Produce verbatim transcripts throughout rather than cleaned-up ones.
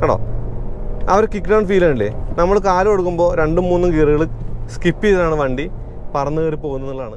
കേട്ടോ. ആ ഒരു കിക്ക് ഡൗൺ ഫീൽ ഉണ്ടല്ലേ, നമ്മൾ കാല് കൊടുക്കുമ്പോൾ രണ്ടും മൂന്നും ഗിയറുകൾ സ്കിപ്പ് ചെയ്താണ് വണ്ടി പറന്ന് കയറി പോകുന്നതാണ്.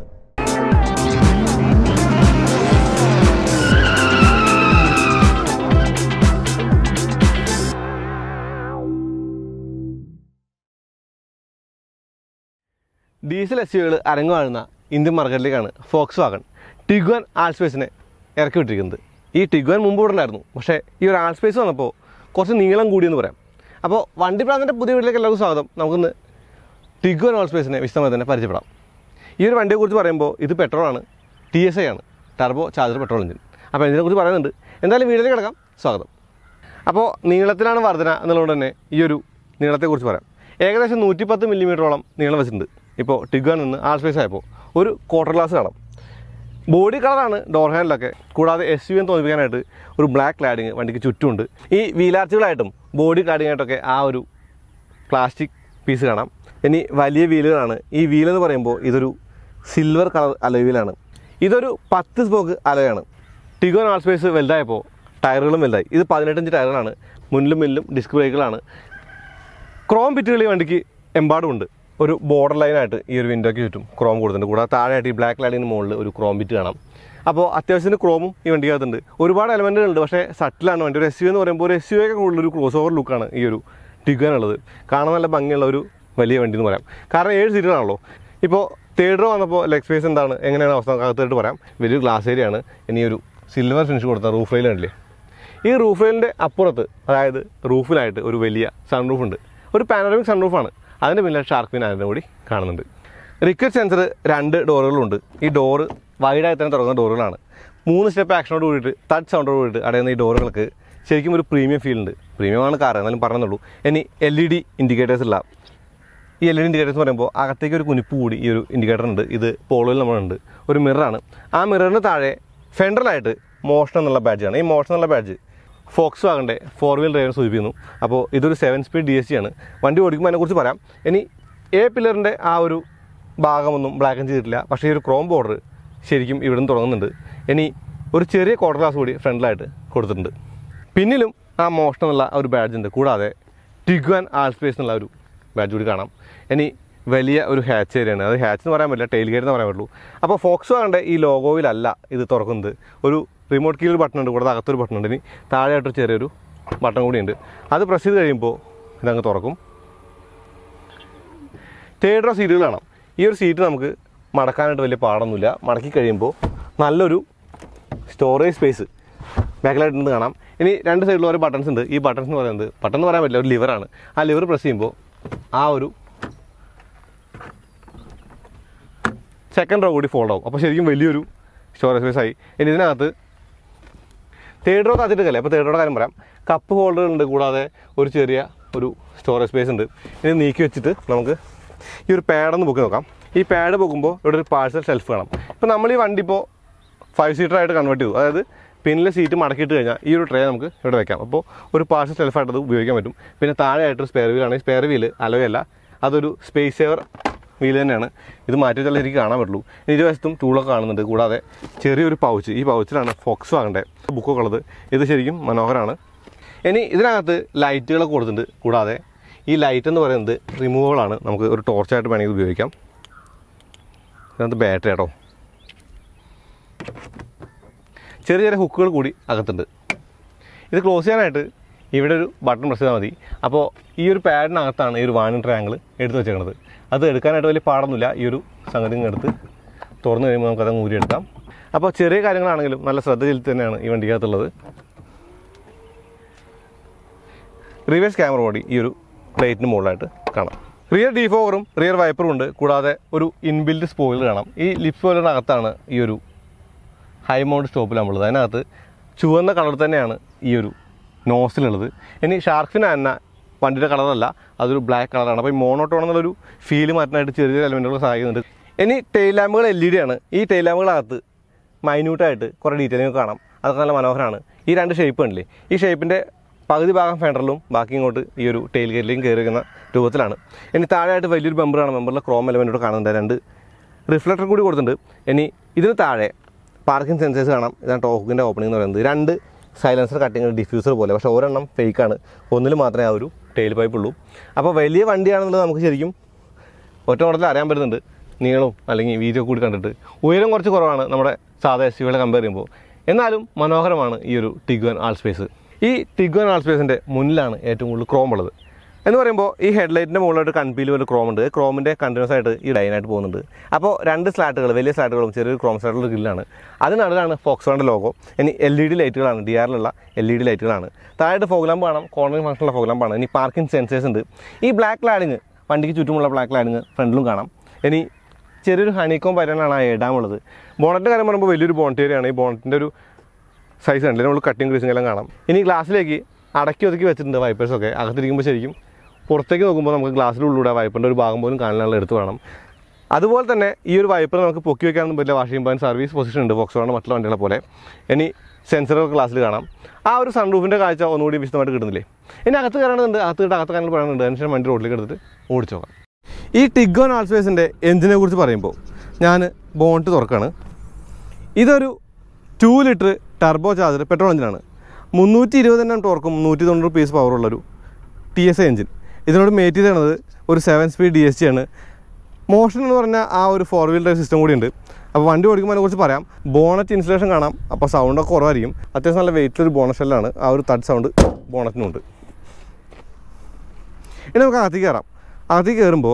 ഡീസൽ എസ് യുകൾ അരങ്ങുവാഴുന്ന ഇന്ത്യൻ മാർക്കറ്റിലേക്കാണ് Volkswagen Tiguan Allspaceനെ ഇറക്കി വിട്ടിരിക്കുന്നത്. ഈ ടിഗ്വാൻ മുമ്പ് ഇവിടെ ഉണ്ടായിരുന്നു, പക്ഷേ ഈ ഒരു ആൾസ്പേസ് വന്നപ്പോൾ കുറച്ച് നീളം കൂടിയെന്ന് പറയാം. അപ്പോൾ വണ്ടിപ്രാന്തൻ്റെ പുതിയ വീട്ടിലേക്ക് എല്ലാവർക്കും സ്വാഗതം. നമുക്കിന്ന് ടിഗ്വാൻ ആൾസ്പേസിനെ വിശദമായി തന്നെ പരിചയപ്പെടാം. ഈ ഒരു വണ്ടിയെക്കുറിച്ച് പറയുമ്പോൾ ഇത് പെട്രോളാണ്, ടി എസ് ഐ ആണ്, ടർബോ ചാർജർ പെട്രോൾ എഞ്ചിൻ. അപ്പോൾ ഇതിനെക്കുറിച്ച് പറയുന്നുണ്ട്. എന്തായാലും വീട്ടിലേക്ക് കിടക്കാം, സ്വാഗതം. അപ്പോൾ നീളത്തിലാണ് വർധന എന്നുള്ളത് തന്നെ ഈ ഒരു നീളത്തെക്കുറിച്ച് പറയാം. ഏകദേശം നൂറ്റി പത്ത് മില്ലിമീറ്ററോളം നീളം വെച്ചിട്ടുണ്ട്. ഇപ്പോൾ ടിഗ്വാൻ നിന്ന് ആൾസ്പേസ് ആയപ്പോൾ ഒരു ക്വാർട്ടർ ഗ്ലാസ് കാണാം. ബോഡി കളറാണ് ഡോർ ഹാൻഡിലൊക്കെ. കൂടാതെ എസ് യു എന്ന് തോന്നിപ്പിക്കാനായിട്ട് ഒരു ബ്ലാക്ക് ക്ലാഡിങ് വണ്ടിക്ക് ചുറ്റുമുണ്ട്. ഈ വീലാർച്ചുകളായിട്ടും ബോഡി ക്ലാഡിങ്ങായിട്ടൊക്കെ ആ ഒരു പ്ലാസ്റ്റിക് പീസ് കാണാം. ഇനി വലിയ വീലുകളാണ്. ഈ വീലെന്ന് പറയുമ്പോൾ ഇതൊരു സിൽവർ കളർ അലോയ് വീലാണ്. ഇതൊരു പത്ത് സ്പോക്ക് അലോയാണ്. ടിഗ്വാൻ ആൾസ്പേസ് വലുതായപ്പോൾ ടയറുകളും വലുതായി. ഇത് പതിനെട്ടഞ്ച് ടയറുകളാണ്. മുന്നിലും മുന്നിലും ഡിസ്ക് ബ്രേക്കുകളാണ്. ക്രോം ബിറ്റുകൾ ഈ വണ്ടിക്ക് എമ്പാടുമുണ്ട്. ഒരു ബോർഡർ ലൈനായിട്ട് ഈ ഒരു വിൻഡോയ്ക്ക് ചുറ്റും ക്രോം കൊടുത്തിട്ടുണ്ട്. കൂടാതെ താഴെയായിട്ട് ഈ ബ്ലാക്ക് ലൈനിന് മുകളിൽ ഒരു ക്രോം ബിറ്റ് കാണാം. അപ്പോൾ അത്യാവശ്യത്തിന് ക്രോമും ഈ വണ്ടിക്കകത്തുണ്ട്. ഒരുപാട് എലമെൻറ്റുകളുണ്ട്, പക്ഷേ സട്ടിലാണ് വണ്ടി. ഒരു എസ് യു എന്ന് പറയുമ്പോൾ ഒരു എസ് യു ഒക്കെ കൂടുതലൊരു ക്രോസ് ഓവർ ലുക്കാണ് ഈ ഒരു ടിഗ്വാൻ ഉള്ളത്. കാണാൻ നല്ല ഭംഗിയുള്ള ഒരു വലിയ വണ്ടി എന്ന് പറയാം. കാരണം ഏഴ് സീറ്റുകളാണല്ലോ. ഇപ്പോൾ തേർഡ് റോ വന്നപ്പോൾ ലെഗ് സ്പേസ് എന്താണ്, എങ്ങനെയാണ് അവസ്ഥ അകത്തായിട്ട് പറയാം. വലിയൊരു ഗ്ലാസ് ഏരിയയാണ്. ഇനി ഒരു സിൽവർ ഫിനിഷ് കൊടുത്ത റൂഫ് റെയിൽ കണ്ടില്ലേ. ഈ റൂഫ് റെയിലിൻ്റെ അപ്പുറത്ത്, അതായത് റൂഫിലായിട്ട് ഒരു വലിയ സൺറൂഫ് ഉണ്ട്. ഒരു പാനോറമിക് സൺറൂഫാണ്. അതിൻ്റെ പിന്നിൽ ഷാർക്ക് ഫിൻ അതിൻ്റെ കൂടി കാണുന്നുണ്ട്. റിക്കറ്റ് സെൻസർ രണ്ട് ഡോറുകളുണ്ട്. ഈ ഡോറ് വൈഡായി തന്നെ തുറക്കുന്ന ഡോറുകളാണ്. മൂന്ന് സ്റ്റെപ്പ് ആക്ഷനോട് കൂടിയിട്ട് ടച്ച് സൗണ്ടോട് കൂടിയിട്ട് അടയുന്ന ഈ ഡോറുകൾക്ക് ശരിക്കും ഒരു പ്രീമിയം ഫീൽ ഉണ്ട്. പ്രീമിയമാണ് കാർ, എന്നാലും പറഞ്ഞുള്ളൂ. ഇനി എൽ ഇ ഡി ഇൻഡിക്കേറ്റേഴ്സ് ഉള്ള ഈ എൽ ഇ ഡി ഇൻഡിക്കേറ്റേഴ്സ് പറയുമ്പോൾ അകത്തേക്ക് ഒരു കുനിപ്പ് കൂടി ഈ ഒരു ഇൻഡിക്കേറ്റർ ഉണ്ട്. ഇത് പോളോയിൽ നമ്മളുണ്ട്. ഒരു മിററാണ്. ആ മിററിന് താഴെ ഫെൻഡറിലായിട്ട് മോഷൻ എന്നുള്ള ബാഡ്ജാണ്. ഈ മോഷൻ എന്നുള്ള ബാഡ്ജ് Volkswagen ഫോർ വീൽ ഡ്രൈവിനെ സൂചിപ്പിക്കുന്നു. അപ്പോൾ ഇതൊരു seven speed D S G ആണ്. വണ്ടി ഓടിക്കുമ്പോൾ അതിനെക്കുറിച്ച് പറയാം. ഇനി എ പില്ലറിൻ്റെ ആ ഒരു ഭാഗമൊന്നും ബ്ലാക്ക് ആൻഡ് ചെയ്തിട്ടില്ല, പക്ഷേ ഈ ഒരു ക്രോം ബോർഡർ ശരിക്കും ഇവിടെ നിന്ന് തുടങ്ങുന്നുണ്ട്. ഇനി ഒരു ചെറിയ ക്വാർട്ടർ ഗ്ലാസ് കൂടി ഫ്രണ്ടിലായിട്ട് കൊടുത്തിട്ടുണ്ട്. പിന്നിലും ആ മോഷൻ എന്നുള്ള ഒരു ബാഡ്ജ് ഉണ്ട്. കൂടാതെ ടിഗ്വാൻ ആൾസ്പേസ് എന്നുള്ള ഒരു ബാഡ്ജ് കൂടി കാണാം. ഇനി വലിയ ഒരു ഹാച്ച് ഏരിയയാണ്. അത് ഹാച്ച് എന്ന് പറയാൻ പറ്റില്ല, ടെയിൽ ഗേറ്റ് എന്ന് പറയാൻ പറ്റുള്ളൂ. അപ്പോൾ Volkswagen ഈ ലോഗോയിലല്ല ഇത് തുറക്കുന്നത്. ഒരു റിമോട്ട് കീയിൽ ബട്ടൺ ഉണ്ട്. കൂടാതെ അകത്തൊരു ബട്ടൺ ഉണ്ട്. ഇനി താഴെയായിട്ടൊരു ചെറിയൊരു ബട്ടൺ കൂടിയുണ്ട്. അത് പ്രസ് ചെയ്ത് കഴിയുമ്പോൾ ഇതങ്ങ് തുറക്കും. തേർഡ് റോ സീറ്റുകൾ കാണാം. ഈ ഒരു സീറ്റ് നമുക്ക് മടക്കാനായിട്ട് വലിയ പാടൊന്നുമില്ല. മടക്കി കഴിയുമ്പോൾ നല്ലൊരു സ്റ്റോറേജ് സ്പേസ് ബാക്കിലായിട്ടുണ്ട് കാണാം. ഇനി രണ്ട് സൈഡിലും ഓരോ ബട്ടൺസ് ഉണ്ട്. ഈ ബട്ടൺസ് എന്ന് പറയുന്നത് ബട്ടൺ എന്ന് പറയാൻ പറ്റില്ല, ഒരു ലിവറാണ്. ആ ലിവർ പ്രസ് ചെയ്യുമ്പോൾ ആ ഒരു സെക്കൻഡ് റോ കൂടി ഫോൾഡ് ആവും. അപ്പോൾ ശരിക്കും വലിയൊരു സ്റ്റോറേജ് സ്പേസ് ആയി. ഇനി ഇതിനകത്ത് തേർഡ് റോ താത്തിട്ടല്ലേ. അപ്പോൾ തേർഡ് റോയുടെ കാര്യം പറയാം. കപ്പ് ഹോൾഡറുണ്ട്. കൂടാതെ ഒരു ചെറിയ ഒരു സ്റ്റോറേജ് സ്പേസ് ഉണ്ട്. ഇത് നീക്കി വെച്ചിട്ട് നമുക്ക് ഈ ഒരു പാഡൊന്ന് പൊക്കി നോക്കാം. ഈ പാഡ് പൊക്കുമ്പോൾ ഇവിടെ ഒരു പാഴ്സൽ ഷെൽഫ് കാണാം. ഇപ്പോൾ നമ്മൾ ഈ വണ്ടി ഇപ്പോൾ ഫൈവ് സീറ്ററായിട്ട് കൺവേർട്ട് ചെയ്തു. അതായത് പിന്നിലെ സീറ്റ് മടക്കിയിട്ട് കഴിഞ്ഞാൽ ഈ ഒരു ട്രേ നമുക്ക് ഇവിടെ വെക്കാം. അപ്പോൾ ഒരു പാഴ്സൽ ഷെൽഫായിട്ട് അത് ഉപയോഗിക്കാൻ പറ്റും. പിന്നെ താഴെയായിട്ടൊരു സ്പെയർ വീലാണ്. ഈ സ്പെയർ വീല് അലോയല്ല, അതൊരു സ്പേസ് സേവർ വീല് തന്നെയാണ്. ഇത് മാറ്റി വെച്ചാൽ എനിക്ക് കാണാൻ പറ്റുള്ളൂ. ഇരുവശത്തും ടൂളൊക്കെ കാണുന്നുണ്ട്. കൂടാതെ ചെറിയൊരു പൗച്ച്. ഈ പൗച്ചിലാണ് Volkswagen ബുക്കൊക്കെ ഉള്ളത്. ഇത് ശരിക്കും മനോഹരമാണ്. ഇനി ഇതിനകത്ത് ലൈറ്റുകളൊക്കെ കൊടുത്തിട്ടുണ്ട്. കൂടാതെ ഈ ലൈറ്റ് എന്ന് പറയുന്നത് റിമൂവബിളാണ്. നമുക്ക് ഒരു ടോർച്ചായിട്ട് വേണമെങ്കിൽ ഉപയോഗിക്കാം. ഇതിനകത്ത് ബാറ്ററി കേട്ടോ. ചെറിയ ചെറിയ ഹുക്കുകൾ കൂടി അകത്തുണ്ട്. ഇത് ക്ലോസ് ചെയ്യാനായിട്ട് ഇവിടെ ഒരു ബട്ടൺ പ്രസ് ചെയ്താൽ മതി. അപ്പോൾ ഈ ഒരു പാഡിനകത്താണ് ഈ ഒരു വാണിംഗ് ട്രയാങ്കിൾ എടുത്ത് വെച്ചേക്കുന്നത്. അത് എടുക്കാനായിട്ട് വലിയ പാടൊന്നുമില്ല. ഈ ഒരു സംഗതി എടുത്ത് തുറന്നു കഴിയുമ്പോൾ നമുക്കത് ഊരിയെടുക്കാം. അപ്പോൾ ചെറിയ കാര്യങ്ങളാണെങ്കിലും നല്ല ശ്രദ്ധ ചെലുത്തി തന്നെയാണ് ഈ വണ്ടിക്കകത്തുള്ളത്. റിവേഴ്സ് ക്യാമറ കൂടി ഈ ഒരു പ്ലേറ്റിന് മുകളിലായിട്ട് കാണാം. റിയർ ഡീഫോഗറും റിയർ വൈപ്പറും ഉണ്ട്. കൂടാതെ ഒരു ഇൻബിൽറ്റ് സ്പോയിലർ കാണാം. ഈ ലിപ് സ്പോയിലറിനകത്താണ് ഈ ഒരു ഹൈ മൗണ്ട് സ്റ്റോപ്പ് ലാമ്പുള്ളത്. അതിനകത്ത് ചുവന്ന കളർ തന്നെയാണ് ഈ ഒരു നോസിലുള്ളത്. ഇനി ഷാർക്ക് ഫിൻ തന്നെ വണ്ടിയുടെ കളറല്ല, അതൊരു ബ്ലാക്ക് കളറാണ്. അപ്പോൾ ഈ മോണോട്ടോൺ എന്നുള്ളൊരു ഫീല് മാറ്റാനായിട്ട് ചെറിയ ചെറിയ എലമെൻറ്റുകൾ സഹായിക്കുന്നുണ്ട്. ഇനി ടെയിൽ ലാമ്പുകൾ എൽ ഇ ഡി ആണ്. ഈ ടെയിൽ ലാമ്പുകളകത്ത് മൈന്യൂട്ടായിട്ട് കുറേ ഡീറ്റെയിലിംഗ് കാണാം. അതൊക്കെ നല്ല മനോഹരമാണ്. ഈ രണ്ട് ഷേപ്പ് ഉണ്ടല്ലേ, ഈ ഷേപ്പിൻ്റെ പകുതി ഭാഗം ഫെൻഡറിലും ബാക്കി ഇങ്ങോട്ട് ഈ ഒരു ടെയിൽ ഗേറ്റിലേക്കും കയറി വയ്ക്കുന്ന രൂപത്തിലാണ്. ഇനി താഴെയായിട്ട് വലിയൊരു ബമ്പറാണ്. ബമ്പറിലെ ക്രോം എലമെൻറ്റോട് കാണുന്നുണ്ട്. രണ്ട് റിഫ്ലക്ടർ കൂടി കൊടുത്തിട്ടുണ്ട്. ഇനി ഇതിന് താഴെ പാർക്കിംഗ് സെൻസേഴ്സ് കാണാം. ഇതാണ് ടോക്കിൻ്റെ ഓപ്പണിംഗ് എന്ന് പറയുന്നത്. രണ്ട് സൈലൻസർ കട്ടിങ് ഡിഫ്യൂസർ പോലെ, പക്ഷേ ഒരെണ്ണം ഫേക്കാണ്, ഒന്നിൽ മാത്രമേ ആ ഒരു ടെയിൽ പൈപ്പ് ഉള്ളൂ. അപ്പോൾ വലിയ വണ്ടിയാണെന്നുള്ളത് നമുക്ക് ശരിക്കും ഒറ്റ മോഡലിൽ അറിയാൻ പറ്റുന്നുണ്ട്, നീളവും അല്ലെങ്കിൽ വീതിയോ കൂടി കണ്ടിട്ട്. ഉയരം കുറച്ച് കുറവാണ് നമ്മുടെ സാധാ എസ് യുവികളെ കമ്പയർ ചെയ്യുമ്പോൾ, എന്നാലും മനോഹരമാണ് ഈ ഒരു ടിഗ്വാൻ ആൾസ്പേസ്. ഈ ടിഗ്വാൻ ആൾസ്പേസിൻ്റെ മുന്നിലാണ് ഏറ്റവും കൂടുതൽ ക്രോം ഉള്ളത് എന്ന് പറയുമ്പോൾ ഈ ഹെഡ്ലൈറ്റിൻ്റെ മുകളിലായിട്ട് കൺപീൽ ഒരു ക്രോം ഉണ്ട്. ക്രോമിൻ്റെ കണ്ടിന്യൂസ് ആയിട്ട് ഈ ലൈനായിട്ട് പോകുന്നുണ്ട്. അപ്പോൾ രണ്ട് സ്ലാറ്റുകൾ, വലിയ സ്ലാറ്റുകളും ചെറിയൊരു ക്രോം സ്ലാറ്റുള്ള ഗ്രില്ലാണ്. അതിനടുത്താണ് ഫോക്സ്വാഗൻ്റെ ലോഗോ. ഇനി എൽ ഇ ഡി ലൈറ്റുകളാണ്, ഡി ആറിലുള്ള എൽ ഇ ഡി ലൈറ്റുകളാണ്. താഴെ ഫോഗ് ലാമ്പ് കാണാം, കോർണറിംഗ് ഫംഗ്ഷനുള്ള ഫോഗ് ലാമ്പാണ്. ഇനി പാർക്കിംഗ് സെൻസേഴ്സ് ഉണ്ട്. ഈ ബ്ലാക്ക് ലാഡിങ്, വണ്ടിക്ക് ചുറ്റുമുള്ള ബ്ലാക്ക് ലാഡിങ് ഫ്രണ്ടിലും കാണാം. ഇനി ചെറിയൊരു ഹണിക്കോം പാറ്റേണാണ് ആ എടാമുള്ളത്. ബോണറ്റിൻ്റെ കാര്യം പറയുമ്പോൾ വലിയൊരു ബോണറ്റ് ഏരിയയാണ്. ഈ ബോണറ്റിൻ്റെ ഒരു സൈസ് ഉണ്ട്, നമ്മൾ കട്ടിങ് ക്രീസിങ് എല്ലാം കാണാം. ഇനി ഗ്ലാസ്സിലേക്ക് അടക്കി ഒതുക്കി വെച്ചിട്ടുണ്ട് വൈപ്പേഴ്സൊക്കെ. അകത്തിരിക്കുമ്പോൾ ശരിക്കും പുറത്തേക്ക് നോക്കുമ്പോൾ നമുക്ക് ഗ്ലാസ്സിലുള്ളിലൂടെ വൈപ്പറിൻ്റെ ഒരു ഭാഗം പോലും കാണാനുള്ള എടുത്ത് വേണം. അതുപോലെ തന്നെ ഈ ഒരു വൈപ്പർ നമുക്ക് പൊക്കി വയ്ക്കാനൊന്നും പറ്റില്ല. വാഷിംഗ് പോയിന്റ് സർവീസ് പൊസിഷൻ ഉണ്ട് വോക്സ്വാഗൺ മറ്റുള്ള വണ്ടികളെ പോലെ. ഇനി സെൻസറുകൾ ഗ്ലാസ്സിൽ കാണാം. ആ ഒരു സൺറൂഫിൻ്റെ കാഴ്ച ഒന്നുകൂടി വിശദമായിട്ട് കിട്ടുന്നില്ലേ. ഇനി അകത്ത് കയറണമെന്നുണ്ട്, അകത്ത് കിട്ടും അകത്ത് കാണാൻ പറയുന്നുണ്ട്. അതിനുശേഷം വണ്ടി റോഡിലേക്ക് എടുത്തിട്ട് ഓടിച്ചു നോക്കാം. ഈ ടിഗ്വാൻ ആൾസ്പേസിൻ്റെ എഞ്ചിനെ കുറിച്ച് പറയുമ്പോൾ ഞാൻ ബോണറ്റ് തുറക്കാണ്. ഇതൊരു two litre turbo charger petrol എഞ്ചിനാണ്. മുന്നൂറ്റി ഇരുപത് എണ്ണം ടോർക്കും നൂറ്റി തൊണ്ണൂറ് പീസ് പവറുള്ളൊരു ടി എസ് എ എഞ്ചിൻ. ഇതിനോട് മേറ്റ് ചെയ്തത് ഒരു seven speed D S G ആണ്. മോഷൻ എന്ന് പറഞ്ഞാൽ ആ ഒരു ഫോർ വീൽ ഡ്രൈവ് സിസ്റ്റം കൂടി ഉണ്ട്. അപ്പോൾ വണ്ടി ഓടിക്കുമ്പോൾ അതിനെക്കുറിച്ച് പറയാം. ബോണറ്റ് ഇൻസുലേഷൻ കാണാം. അപ്പോൾ സൗണ്ടൊക്കെ കുറവായിരിക്കും. അത്യാവശ്യം നല്ല വെയിറ്റിലൊരു ബോണറ്റ് ഷെല്ലാണ്. ആ ഒരു തഡ് സൗണ്ട് ബോണറ്റിനുണ്ട്. ഇനി നമുക്ക് അകത്തേക്ക് കയറാം. അകത്തേക്ക് കയറുമ്പോൾ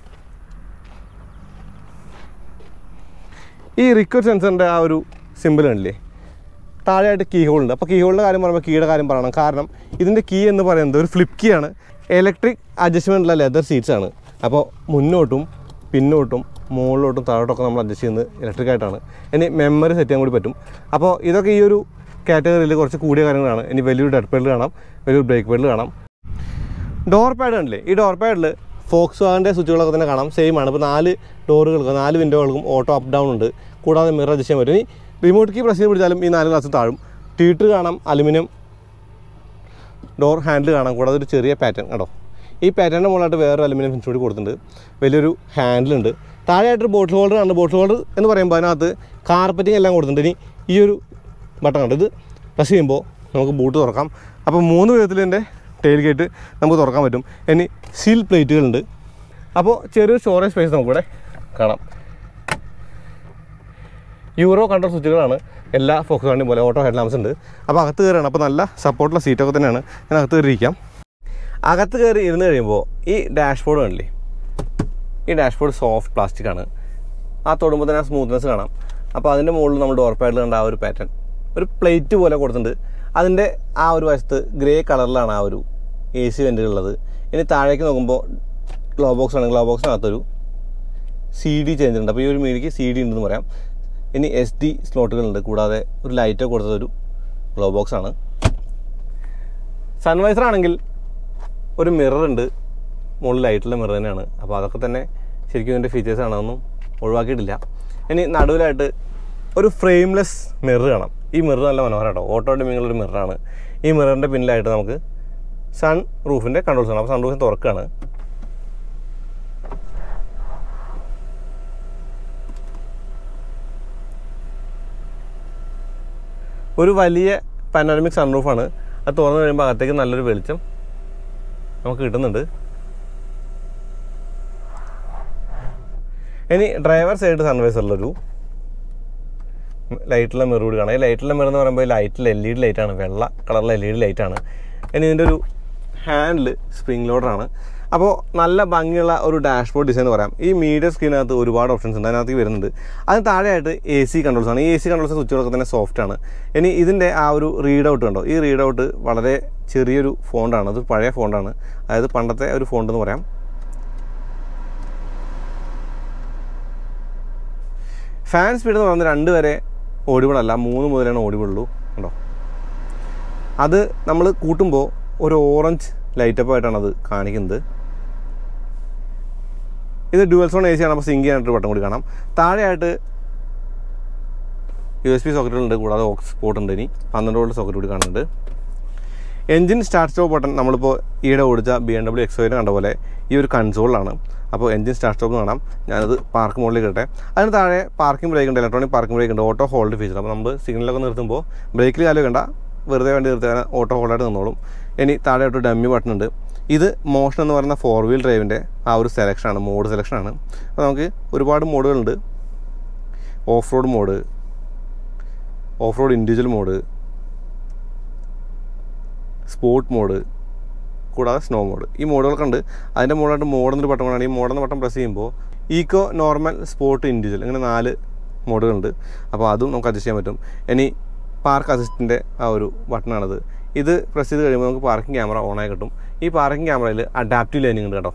ഈ റിക്വസ്റ്റ് സെൻസറിൻ്റെ ആ ഒരു സിമ്പിൾ ഉണ്ടല്ലേ, താഴെയായിട്ട് കീ ഹോൾ ഉണ്ട്. അപ്പോൾ കീ ഹോളിൻ്റെ കാര്യം പറയുമ്പോൾ കീയുടെ കാര്യം പറയണം. കാരണം ഇതിൻ്റെ കീ എന്ന് പറയുന്നത് ഒരു ഫ്ലിപ്പ് കീ ആണ്. ഇലക്ട്രിക് അഡ്ജസ്റ്റ്മെൻറ്റുള്ള ലെതർ സീറ്റ്സ് ആണ്. അപ്പോൾ മുന്നോട്ടും പിന്നോട്ടും മുകളിലോട്ടും താഴോട്ടൊക്കെ നമ്മൾ അഡ്ജസ്റ്റ് ചെയ്യുന്നത് ഇലക്ട്രിക് ആയിട്ടാണ്. ഇനി മെമ്മറി സെറ്റ് ചെയ്യാൻ കൂടി പറ്റും. അപ്പോൾ ഇതൊക്കെ ഈ ഒരു കാറ്റഗറിയിൽ കുറച്ച് കൂടിയ കാര്യങ്ങളാണ്. ഇനി വലിയൊരു ഡെഡ് പെഡൽ കാണാം, വലിയൊരു ബ്രേക്ക് പെഡൽ കാണാം. ഡോർ പാഡ് കണ്ടില്ലേ, ഈ ഡോർ പാഡിൽ ഫോക്സ്വാഗൻ്റെ സ്വിച്ചുകളൊക്കെ തന്നെ കാണാം. സെയിം ആണ്. ഇപ്പോൾ നാല് ഡോറുകൾക്ക് നാല് വിൻഡോകൾക്കും ഓട്ടോ അപ്പ് ഡൗൺ ഉണ്ട്. കൂടാതെ മിറർ അഡ്ജസ്റ്റ് ചെയ്യാൻ പറ്റും. ഇനി റിമോട്ട് കീ പ്രസ് ചെയ്ത് പിടിച്ചാലും ഈ നാല് ഗ്ലാസ് താഴും. ടീറ്റർ കാണാം, അലുമിനിയം ഡോർ ഹാൻഡിൽ കാണാം. കൂടാതെ ഒരു ചെറിയ പാറ്റേൺ കേട്ടോ. ഈ പാറ്റേണിൻ്റെ മുകളിലായിട്ട് വേറൊരു അലുമിനിയം ഫിനിഷ് കൂടി കൊടുത്തിട്ടുണ്ട്. വലിയൊരു ഹാൻഡിലുണ്ട്. താഴെയായിട്ടൊരു ബോട്ടിൽ ഹോൾഡർ ആണ്. ബോട്ടിൽ ഹോൾഡർ എന്ന് പറയുമ്പോൾ അതിനകത്ത് കാർപ്പറ്റിംഗ് എല്ലാം കൊടുത്തിട്ടുണ്ട്. ഇനി ഈ ഒരു ബട്ടൺ ഉണ്ട്, ഇത് പ്രസ് ചെയ്യുമ്പോൾ നമുക്ക് ബൂട്ട് തുറക്കാം. അപ്പോൾ മൂന്ന് വിധത്തിൽ എൻ്റെ ടെയിൽ ഗേറ്റ് നമുക്ക് തുറക്കാൻ പറ്റും. ഇനി സീൽ പ്ലേറ്റുകളുണ്ട്. അപ്പോൾ ചെറിയൊരു സ്റ്റോറേജ് സ്പേസ് നമുക്കിവിടെ കാണാം. യൂറോ കൺട്രോൾ സ്വിച്ചുകളാണ് എല്ലാ ഫോക്സ്വാഗണിനും പോലെ. ഓട്ടോ ഹെഡ് ലാംപ്സ് ഉണ്ട്. അപ്പോൾ അകത്ത് കയറുകയാണ്. അപ്പോൾ നല്ല സപ്പോർട്ടുള്ള സീറ്റൊക്കെ തന്നെയാണ്. ഞാൻ അകത്ത് കയറിയിരിക്കാം. അകത്ത് കയറി ഇരുന്ന് കഴിയുമ്പോൾ ഈ ഡാഷ്ബോർഡ് കണ്ടില്ലേ, ഈ ഡാഷ്ബോർഡ് സോഫ്റ്റ് പ്ലാസ്റ്റിക് ആണ്. ആ തൊടുമ്പോൾ തന്നെ ആ സ്മൂത്ത്നെസ് കാണാം. അപ്പോൾ അതിൻ്റെ മുകളിൽ നമ്മൾ ഡോർ പാഡിൽ കണ്ട ആ ഒരു പാറ്റേൺ ഒരു പ്ലേറ്റ് പോലെ കൊടുത്തിട്ടുണ്ട്. അതിൻ്റെ ആ ഒരു വശത്ത് ഗ്രേ കളറിലാണ് ആ ഒരു എ സി വെൻറ്റുകളുള്ളത്. ഇനി താഴേക്ക് നോക്കുമ്പോൾ ഗ്ലോ ബോക്സ് ആണ്. ഗ്ലോ ബോക്സിനകത്തൊരു സി ഡി ചേഞ്ച് ഉണ്ട്. അപ്പോൾ ഈ ഒരു മീഡിയക്ക് സി ഡി ഉണ്ടെന്ന് പറയാം. ഇനി എസ് ഡി സ്ലോട്ടുകളുണ്ട്. കൂടാതെ ഒരു ലൈറ്റൊക്കെ കൊടുത്തതൊരു ഗ്ലോ ബോക്സ് ആണ്. സൺവൈസർ ആണെങ്കിൽ ഒരു മിറർ ഉണ്ട്. മുകളിൽ ലൈറ്റുള്ള മിറർ തന്നെയാണ്. അപ്പോൾ അതൊക്കെ തന്നെ ശരിക്കും ഇതിൻ്റെ ഫീച്ചേഴ്സാണ്. അതൊന്നും ഒഴിവാക്കിയിട്ടില്ല. ഇനി നടുവിലായിട്ട് ഒരു ഫ്രെയിംലെസ് മിറർ കാണാം. ഈ മിറർ നല്ല മനോഹരം കേട്ടോ. ഓട്ടോ ഡിമ്മിങ്ങുള്ളൊരു മിററാണ്. ഈ മിററിൻ്റെ പിന്നിലായിട്ട് നമുക്ക് സൺ റൂഫിൻ്റെ കൺട്രോൾസ് ആണ്. അപ്പോൾ സൺ റൂഫിന് തുറക്കാണ്. ഒരു വലിയ പാനോരമിക് സൺ റൂഫാണ്. അത് തുറന്നു കഴിയുമ്പോൾ അകത്തേക്ക് നല്ലൊരു വെളിച്ചം നമുക്ക് കിട്ടുന്നുണ്ട്. ഇനി ഡ്രൈവർ സൈഡ് സൺവൈസറിലൊരു ലൈറ്റുള്ള മിറർ കൂടി കാണാം. ഈ ലൈറ്റുള്ള മിറർ എന്ന് പറയുമ്പോൾ ലൈറ്റിൽ എൽ ഇ ഡി ലൈറ്റാണ്, വെള്ള കളറിലെ എൽ ഇ ഡി ലൈറ്റാണ്. ഇനി ഇതിൻ്റെ ഒരു ഹാൻഡിൽ സ്പ്രിംഗ് ലോഡറാണ്. അപ്പോൾ നല്ല ഭംഗിയുള്ള ഒരു ഡാഷ്ബോർഡ് ഡിസൈൻ എന്ന് പറയാം. ഈ മീഡിയ സ്ക്രീനകത്ത് ഒരുപാട് ഓപ്ഷൻസ് ഉണ്ട്. അതിനകത്ത് വരുന്നുണ്ട്. അതിന് താഴെയായിട്ട് എ സി കൺട്രോൾസ് ആണ്. ഈ എ സി കൺട്രോൾസ് സ്വിച്ചുകളൊക്കെ തന്നെ സോഫ്റ്റ് ആണ്. ഇനി ഇതിൻ്റെ ആ ഒരു റീഡ് ഔട്ട് ഉണ്ടോ, ഈ റീഡ് ഔട്ട് വളരെ ചെറിയൊരു ഫോണ്ടാണ്. അത് പഴയ ഫോണ്ടാണ്, അതായത് പണ്ടത്തെ ഒരു ഫോണ്ട് എന്ന് പറയാം. ഫാൻ സ്പീഡ് എന്ന് പറയുന്നത് രണ്ട് വരെ ഓഡിബിൾ അല്ല, മൂന്ന് മുതലാണ് ഓഡിബിൾ ഉള്ളൂ ഉണ്ടോ. അത് നമ്മൾ കൂട്ടുമ്പോൾ ഒരു ഓറഞ്ച് ലൈറ്റപ്പ് ആയിട്ടാണ് അത് കാണിക്കുന്നത്. ഇത് ഡ്യുവൽ സോൺ എ സി ആണ്. അപ്പോൾ സിങ്ക് ചെയ്യാനായിട്ട് ബട്ടൺ കൂടി കാണാം. താഴെയായിട്ട് യു എസ് പി സോക്കറ്റുകളുണ്ട്. കൂടാതെ ഓക്സ് പോർട്ട് ഉണ്ട്. ഇനി പന്ത്രണ്ട് വോൾട്ട് സോക്കറ്റ് കൂടി കാണുന്നുണ്ട്. എഞ്ചിൻ സ്റ്റാർട്ട് സ്റ്റോപ്പ് ബട്ടൺ നമ്മളിപ്പോൾ ഈയിടെ ഓടിച്ച ബി എം ഡബ്ല്യു എക്സ് ഫൈവിന് കണ്ട പോലെ ഈ ഒരു കൺസോളിലാണ്. അപ്പോൾ എഞ്ചിൻ സ്റ്റാർട്ട് സ്റ്റോപ്പ് കാണാം. ഞാനത് പാർക്ക് മോഡിലേക്ക് ഇട്ടെ. അതിന് താഴെ പാർക്കിംഗ് ബ്രേക്ക് ഉണ്ട്, ഇലക്ട്രോണിക് പാർക്കിംഗ് ബ്രേക്ക് ഉണ്ട്, ഓട്ടോ ഹോൾഡ് ഫീച്ചർ. അപ്പോൾ നമ്മൾ സിഗ്നലൊക്കെ നിർത്തുമ്പോൾ ബ്രേക്കിൽ കാലം വേണ്ട, വെറുതെ വണ്ടി നിർത്തിയാൽ ഓട്ടോ ഹോൾഡായിട്ട് നിന്നോളും. ഇനി താഴെയായിട്ട് ഡമ്മി ബട്ടൺ ഉണ്ട്. ഇത് മോഷൻ എന്ന് പറയുന്ന ഫോർ വീൽ ഡ്രൈവിൻ്റെ ആ ഒരു സെലക്ഷനാണ്, മോഡ് സെലക്ഷനാണ്. അപ്പോൾ നമുക്ക് ഒരുപാട് മോഡുകളുണ്ട്. Off road mode, off road individual mode, sport mode, കൂടാതെ സ്നോ മോഡ്. ഈ മോഡുകളൊക്കെ ഉണ്ട്. അതിൻ്റെ മോഡായിട്ട് മോഡെന്നൊരു ബട്ടൺ വേണം. ഈ മോഡെന്ന ബട്ടൺ പ്രസ് ചെയ്യുമ്പോൾ ഈക്കോ, നോർമൽ, സ്പോർട്ട്, ഇൻഡിവിജ്വൽ ഇങ്ങനെ നാല് മോഡുകളുണ്ട്. അപ്പോൾ അതും നമുക്ക് അഡ്ജസ്റ്റ് ചെയ്യാൻ പറ്റും. ഇനി പാർക്ക് അസിസ്റ്റിൻ്റെ ആ ഒരു ബട്ടണാണിത്. ഇത് പ്രസ് ചെയ്ത് കഴിയുമ്പോൾ നമുക്ക് പാർക്കിംഗ് ക്യാമറ ഓണായി കിട്ടും. ഈ പാർക്കിംഗ് ക്യാമറയിൽ അഡാപ്റ്റീവ് ലൈനിങ് ഉണ്ട് കേട്ടോ.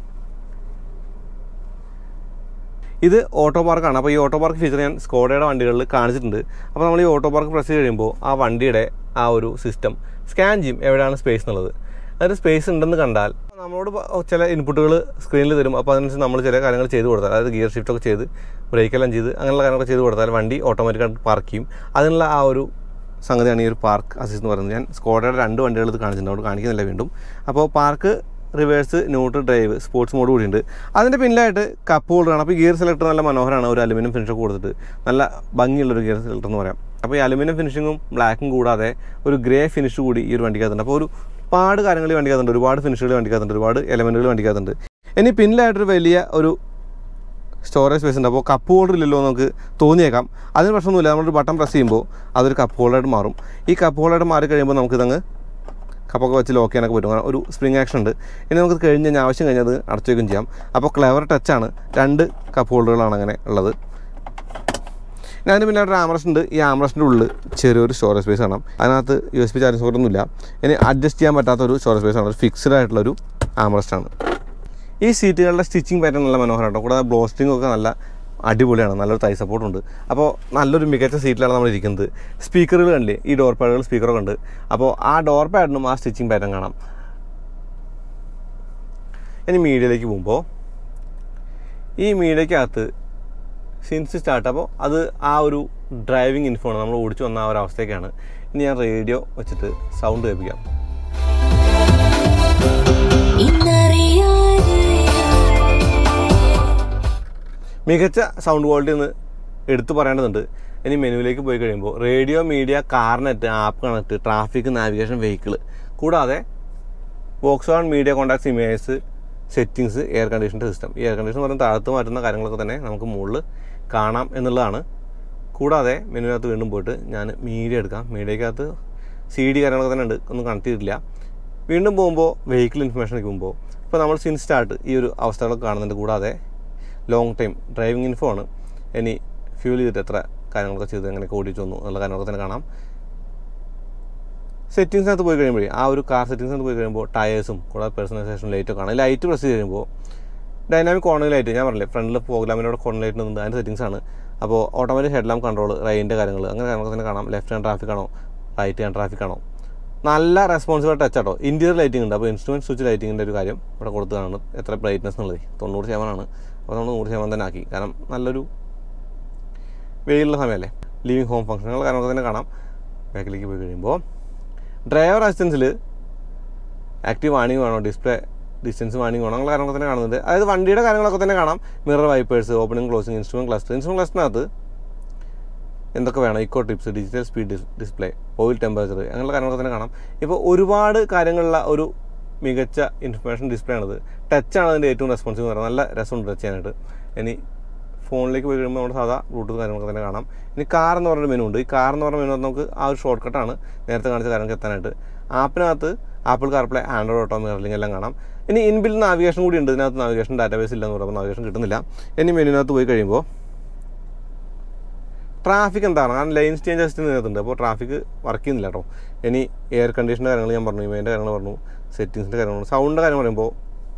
ഇത് ഓട്ടോ പാർക്കാണ്. അപ്പോൾ ഈ ഓട്ടോ പാർക്ക് ഫീച്ചർ ഞാൻ സ്കോഡയുടെ വണ്ടികളിൽ കാണിച്ചിട്ടുണ്ട്. അപ്പോൾ നമ്മൾ ഈ ഓട്ടോ പാർക്ക് പ്രസ് ചെയ്ത് കഴിയുമ്പോൾ ആ വണ്ടിയുടെ ആ ഒരു സിസ്റ്റം സ്കാൻ ചെയ്യും എവിടെയാണ് സ്പേസ് എന്നുള്ളത്. അതിന് സ്പേസ് ഉണ്ടെന്ന് കണ്ടാൽ നമ്മളോട് ചില ഇൻപുട്ടുകൾ സ്ക്രീനിൽ തരും. അപ്പോൾ അതിനനുസരിച്ച് നമ്മൾ ചില കാര്യങ്ങൾ ചെയ്ത് കൊടുത്താൽ, അതായത് ഗിയർ ഷിഫ്റ്റൊക്കെ ചെയ്ത് ബ്രേക്കെല്ലാം ചെയ്ത് അങ്ങനെയുള്ള കാര്യങ്ങളൊക്കെ ചെയ്ത് കൊടുത്താൽ വണ്ടി ഓട്ടോമാറ്റിക്കായിട്ട് പാർക്ക് ചെയ്യും. അതിനുള്ള ആ ഒരു സംഗതിയാണ് ഈ ഒരു പാർക്ക് അസിസ്റ്റ് എന്ന് പറയുന്നത്. ഞാൻ സ്കോഡയുടെ രണ്ട് വണ്ടികൾ ഇത് കാണിച്ചിട്ടുണ്ട്, അവിടെ കാണിക്കുന്നില്ല വീണ്ടും. അപ്പോൾ park, reverse, neutral, drive, sports mode കൂടിയുണ്ട്. അതിൻ്റെ പിന്നിലായിട്ട് കപ്പ് ഹോൾഡറാണ്. അപ്പോൾ ഗിയർ സെലക്ടർ നല്ല മനോഹരമാണ്. ഒരു അലുമിനിയം ഫിനിഷൊക്കെ കൊടുത്തിട്ട് നല്ല ഭംഗിയുള്ളൊരു ഗിയർ സെലക്ടർ എന്ന് പറയാം. അപ്പോൾ ഈ അലുമിനിയം ഫിനിഷിങ്ങും ബ്ലാക്കും കൂടാതെ ഒരു ഗ്രേ ഫിനിഷ് കൂടി ഈ ഒരു വണ്ടിക്കകത്തുണ്ട്. അപ്പോൾ ഒരു ഒരുപാട് കാര്യങ്ങൾ വണ്ടിക്കകത്തുണ്ട്, ഒരുപാട് ഫിനിഷുകൾ വണ്ടിക്കകത്തുണ്ട്, ഒരുപാട് എലമെൻറ്റുകൾ വണ്ടിക്കകത്തുണ്ട്. ഇനി പിന്നിലായിട്ടൊരു വലിയ ഒരു സ്റ്റോറേജ് സ്പേസ് ഉണ്ട്. അപ്പോൾ കപ്പ് ഹോൾഡർ ഇല്ലല്ലോ നമുക്ക് തോന്നിയേക്കാം. അതിന് പ്രശ്നമൊന്നുമില്ല. നമ്മളൊരു ബട്ടൺ പ്രസ് ചെയ്യുമ്പോൾ അതൊരു കപ്പ് ഹോൾഡറായിട്ട് മാറും. ഈ കപ്പ് ഹോൾഡറായിട്ട് മാറി കഴിയുമ്പോൾ നമുക്കിതങ്ങ് കപ്പൊക്കെ വെച്ച് ലോക്ക് ചെയ്യാനൊക്കെ പറ്റും. ഒരു സ്പ്രിംഗ് ആക്ഷൻ ഉണ്ട്. ഇനി നമുക്ക് കഴിഞ്ഞ് കഴിഞ്ഞാൽ ആവശ്യം കഴിഞ്ഞത് അടച്ചു വയ്ക്കുകയും ചെയ്യാം. അപ്പോൾ ക്ലെവർ ടച്ചാണ്. രണ്ട് കപ്പ് ഹോൾഡറുകളാണ് അങ്ങനെ ഉള്ളത്. ഇനി അതിന് പിന്നെ ഒരു ആംറസ്റ്റ് ഉണ്ട്. ഈ ആംറസ്റ്റിൻ്റെ ഉള്ളിൽ ചെറിയൊരു സ്റ്റോറേജ് സ്പേസ് കാണാം. അതിനകത്ത് യു എസ് ബി ചാർജിങ് സോക്കറ്റൊന്നുമില്ല. ഇനി അഡ്ജസ്റ്റ് ചെയ്യാൻ പറ്റാത്തൊരു സ്റ്റോറേജ് സ്പേസ് ആണ്. ഒരു ഫിക്സ്ഡ് ആയിട്ടുള്ളൊരു ആംറസ്റ്റാണ്. ഈ സീറ്റുകളുടെ സ്റ്റിച്ചിങ് പാറ്റേൺ നല്ല മനോഹരമാണ്. കൂടാതെ ബ്ലോസ്റ്റിംഗ് ഒക്കെ നല്ല അടിപൊളിയാണ്. നല്ലൊരു തൈ സപ്പോർട്ടുണ്ട്. അപ്പോൾ നല്ലൊരു മികച്ച സീറ്റിലാണ് നമ്മൾ ഇരിക്കുന്നത്. സ്പീക്കറുകൾ കണ്ടില്ലേ, ഈ ഡോർ പാഡുകൾ സ്പീക്കറൊക്കെ ഉണ്ട്. അപ്പോൾ ആ ഡോർ പാഡിനും ആ സ്റ്റിച്ചിങ് പാറ്റേൺ കാണാം. ഇനി മീഡിയയിലേക്ക് പോകുമ്പോൾ ഈ മീഡിയക്കകത്ത് സിൻസ് സ്റ്റാർട്ട്. അപ്പോൾ അത് ആ ഒരു ഡ്രൈവിംഗ് ഇൻഫോണ് നമ്മൾ ഓടിച്ചു വന്ന ആ ഒരു അവസ്ഥയൊക്കെയാണ്. ഇനി ഞാൻ റേഡിയോ വെച്ചിട്ട് സൗണ്ട് കേൾപ്പിക്കാം. മികച്ച സൗണ്ട് ക്വാളിറ്റി ഒന്ന് എടുത്തു പറയേണ്ടതുണ്ട്. ഇനി മെനുവിലേക്ക് പോയി കഴിയുമ്പോൾ radio, media, CarNet, app connect, traffic, navigation, vehicle, കൂടാതെ Volkswagen media contacts, images, settings, air കണ്ടീഷൻ്റെ സിസ്റ്റം. ഈ എയർ കണ്ടീഷൻ പറയുന്ന താഴത്ത് മാറ്റുന്ന കാര്യങ്ങളൊക്കെ തന്നെ നമുക്ക് മുകളിൽ കാണാം എന്നുള്ളതാണ്. കൂടാതെ മെനുവിനകത്ത് വീണ്ടും പോയിട്ട് ഞാൻ മീഡിയ എടുക്കാം. മീഡിയക്കകത്ത് സി ഡി കാര്യങ്ങളൊക്കെ തന്നെ ഉണ്ട്, ഒന്നും കണക്ട് ചെയ്തിട്ടില്ല. വീണ്ടും പോകുമ്പോൾ വെഹിക്കിൾ ഇൻഫർമേഷനിലേക്ക് പോകുമ്പോൾ ഇപ്പോൾ നമ്മൾ സിൻ സ്റ്റാർട്ട് ഈ ഒരു അവസ്ഥകളൊക്കെ കാണുന്നുണ്ട്. കൂടാതെ ലോങ് ടൈം ഡ്രൈവിംഗ് ഇൻഫോ ആണ്. ഇനി ഫ്യൂൽ ചെയ്തിട്ട് എത്ര കാര്യങ്ങളൊക്കെ ചെയ്ത് എങ്ങനെ ഓടിച്ചു വന്നു എന്നുള്ള കാര്യങ്ങളൊക്കെ തന്നെ കാണാം. സെറ്റിങ്സിനകത്ത് പോയി കഴിയുമ്പോഴേ ആ ഒരു കാർ സെറ്റിങ്സിനകത്ത് പോയി കഴിയുമ്പോൾ ടയേഴ്സും കൂടാതെ പേഴ്സണലൈസേഷൻ ലൈറ്റൊക്കെ കാണാം. ലൈറ്റ് പ്രസ് ചെയ്ത് കഴിയുമ്പോൾ ഡൈനാമിക് കോർണർ ലൈറ്റ്, ഞാൻ പറഞ്ഞില്ലേ ഫ്രണ്ടിൽ പ്രോഗ്രാമിനോട് കോർണർ ലൈറ്റ് ഉണ്ട്, അതിൻ്റെ സെറ്റിങ്സാണ്. അപ്പോൾ ഓട്ടോമാറ്റിക് ഹെഡ് ലാമ്പ് കൺട്രോൾ, റൈൻ്റെ കാര്യങ്ങൾ, അങ്ങനെ കാര്യങ്ങളൊക്കെ തന്നെ കാണാം. ലെഫ്റ്റ് ഹാൻഡ് ട്രാഫിക് ആണോ, റൈറ്റ് ഹാൻഡ് ട്രാഫിക് ആണോ. നല്ല റെസ്പോൺസീവ് ടച്ച് ആട്ടോ. ഇൻറ്റീരിയർ ലൈറ്റിംഗ് ഉണ്ട്. അപ്പോൾ ഇൻസ്ട്രുമെൻറ്റ് സ്വിച്ച് ലൈറ്റിങ്ങിൻ്റെ ഒരു കാര്യം ഇവിടെ കൊടുത്തതാണ്. എത്ര ബ്രൈറ്റ്നസ് എന്നുള്ളത് തൊണ്ണൂറ് ശതമാനമാണ്. അപ്പോൾ നമ്മൾ നൂറ് ശതമാനം തന്നെ ആക്കി. കാരണം നല്ലൊരു വെയിലുള്ള സമയമല്ലേ. ലിവിങ് ഹോം ഫംഗ്ഷനുകൾ കാര്യങ്ങളൊക്കെ തന്നെ കാണാം. ബാക്കിലേക്ക് പോയി കഴിയുമ്പോൾ ഡ്രൈവർ അസിസ്റ്റൻസിൽ ആക്റ്റീവ് വാണിംഗ് വേണോ, ഡിസ്പ്ലേ ഡിസ്റ്റൻസ് വാണിംഗ് വേണോ, അങ്ങനെ കാര്യങ്ങളൊക്കെ തന്നെ കാണുന്നുണ്ട്. അതായത് വണ്ടിയുടെ കാര്യങ്ങളൊക്കെ തന്നെ കാണാം. Mirror wipers, opening closing, instrument cluster. Instrument ക്ലസ്റ്ററിനകത്ത് എന്തൊക്കെ വേണം, eco tips, digital speed display, oil temperature, അങ്ങനെയുള്ള കാര്യങ്ങളൊക്കെ തന്നെ കാണാം. ഇപ്പോൾ ഒരുപാട് കാര്യങ്ങളുള്ള ഒരു മികച്ച ഇൻഫർമേഷൻ ഡിസ്പ്ലേ ആണിത്. ടച്ചാണ് അതിൻ്റെ ഏറ്റവും റെസ്പോൺസീവ് എന്ന് പറയുന്നത്. നല്ല രസമുണ്ട് ടച്ച് ചെയ്യാനായിട്ട്. ഇനി ഫോണിലേക്ക് പോയി കഴിയുമ്പോൾ നമ്മുടെ സാധാ ബ്ലൂടൂത്ത് കാര്യങ്ങളൊക്കെ തന്നെ കാണാം. ഇനി കാർ എന്ന് പറഞ്ഞൊരു മെനു ഉണ്ട്. ഈ കാർ എന്ന് പറഞ്ഞ മെനു നമുക്ക് ആ ഒരു ഷോർട്ട് കട്ടാണ് നേരത്തെ കാണിച്ച കാര്യങ്ങൾക്ക് എത്താനായിട്ട്. ആപ്പിനകത്ത് Apple CarPlay, Android auto, mirroring എല്ലാം കാണാം. ഇനി ഇൻബിൽ നാവിഗേഷൻ കൂടി ഉണ്ട്. ഇതിനകത്ത് നാവിഗേഷൻ ഡാറ്റാബേസ് ഇല്ലെന്ന് പറയുമ്പോൾ നാവിഗേഷൻ കിട്ടുന്നില്ല. ഇനി മെനുവിനകത്ത് പോയി കഴിയുമ്പോൾ ട്രാഫിക് എന്താണ്, കാരണം ലൈൻ ചേഞ്ച് അസിസ്റ്റൻ്റ് ഇതിനകത്തുണ്ട്. അപ്പോൾ ട്രാഫിക് വർക്ക് ചെയ്യുന്നില്ല കേട്ടോ. ഇനി എയർ കണ്ടീഷൻ്റെ കാര്യങ്ങൾ ഞാൻ പറഞ്ഞു, ഇമേൻ്റെ കാര്യങ്ങൾ പറഞ്ഞു, സെറ്റിങ്സിൻ്റെ കാര്യങ്ങൾ, സൗണ്ടിൻ്റെ കാര്യം പറയുമ്പോൾ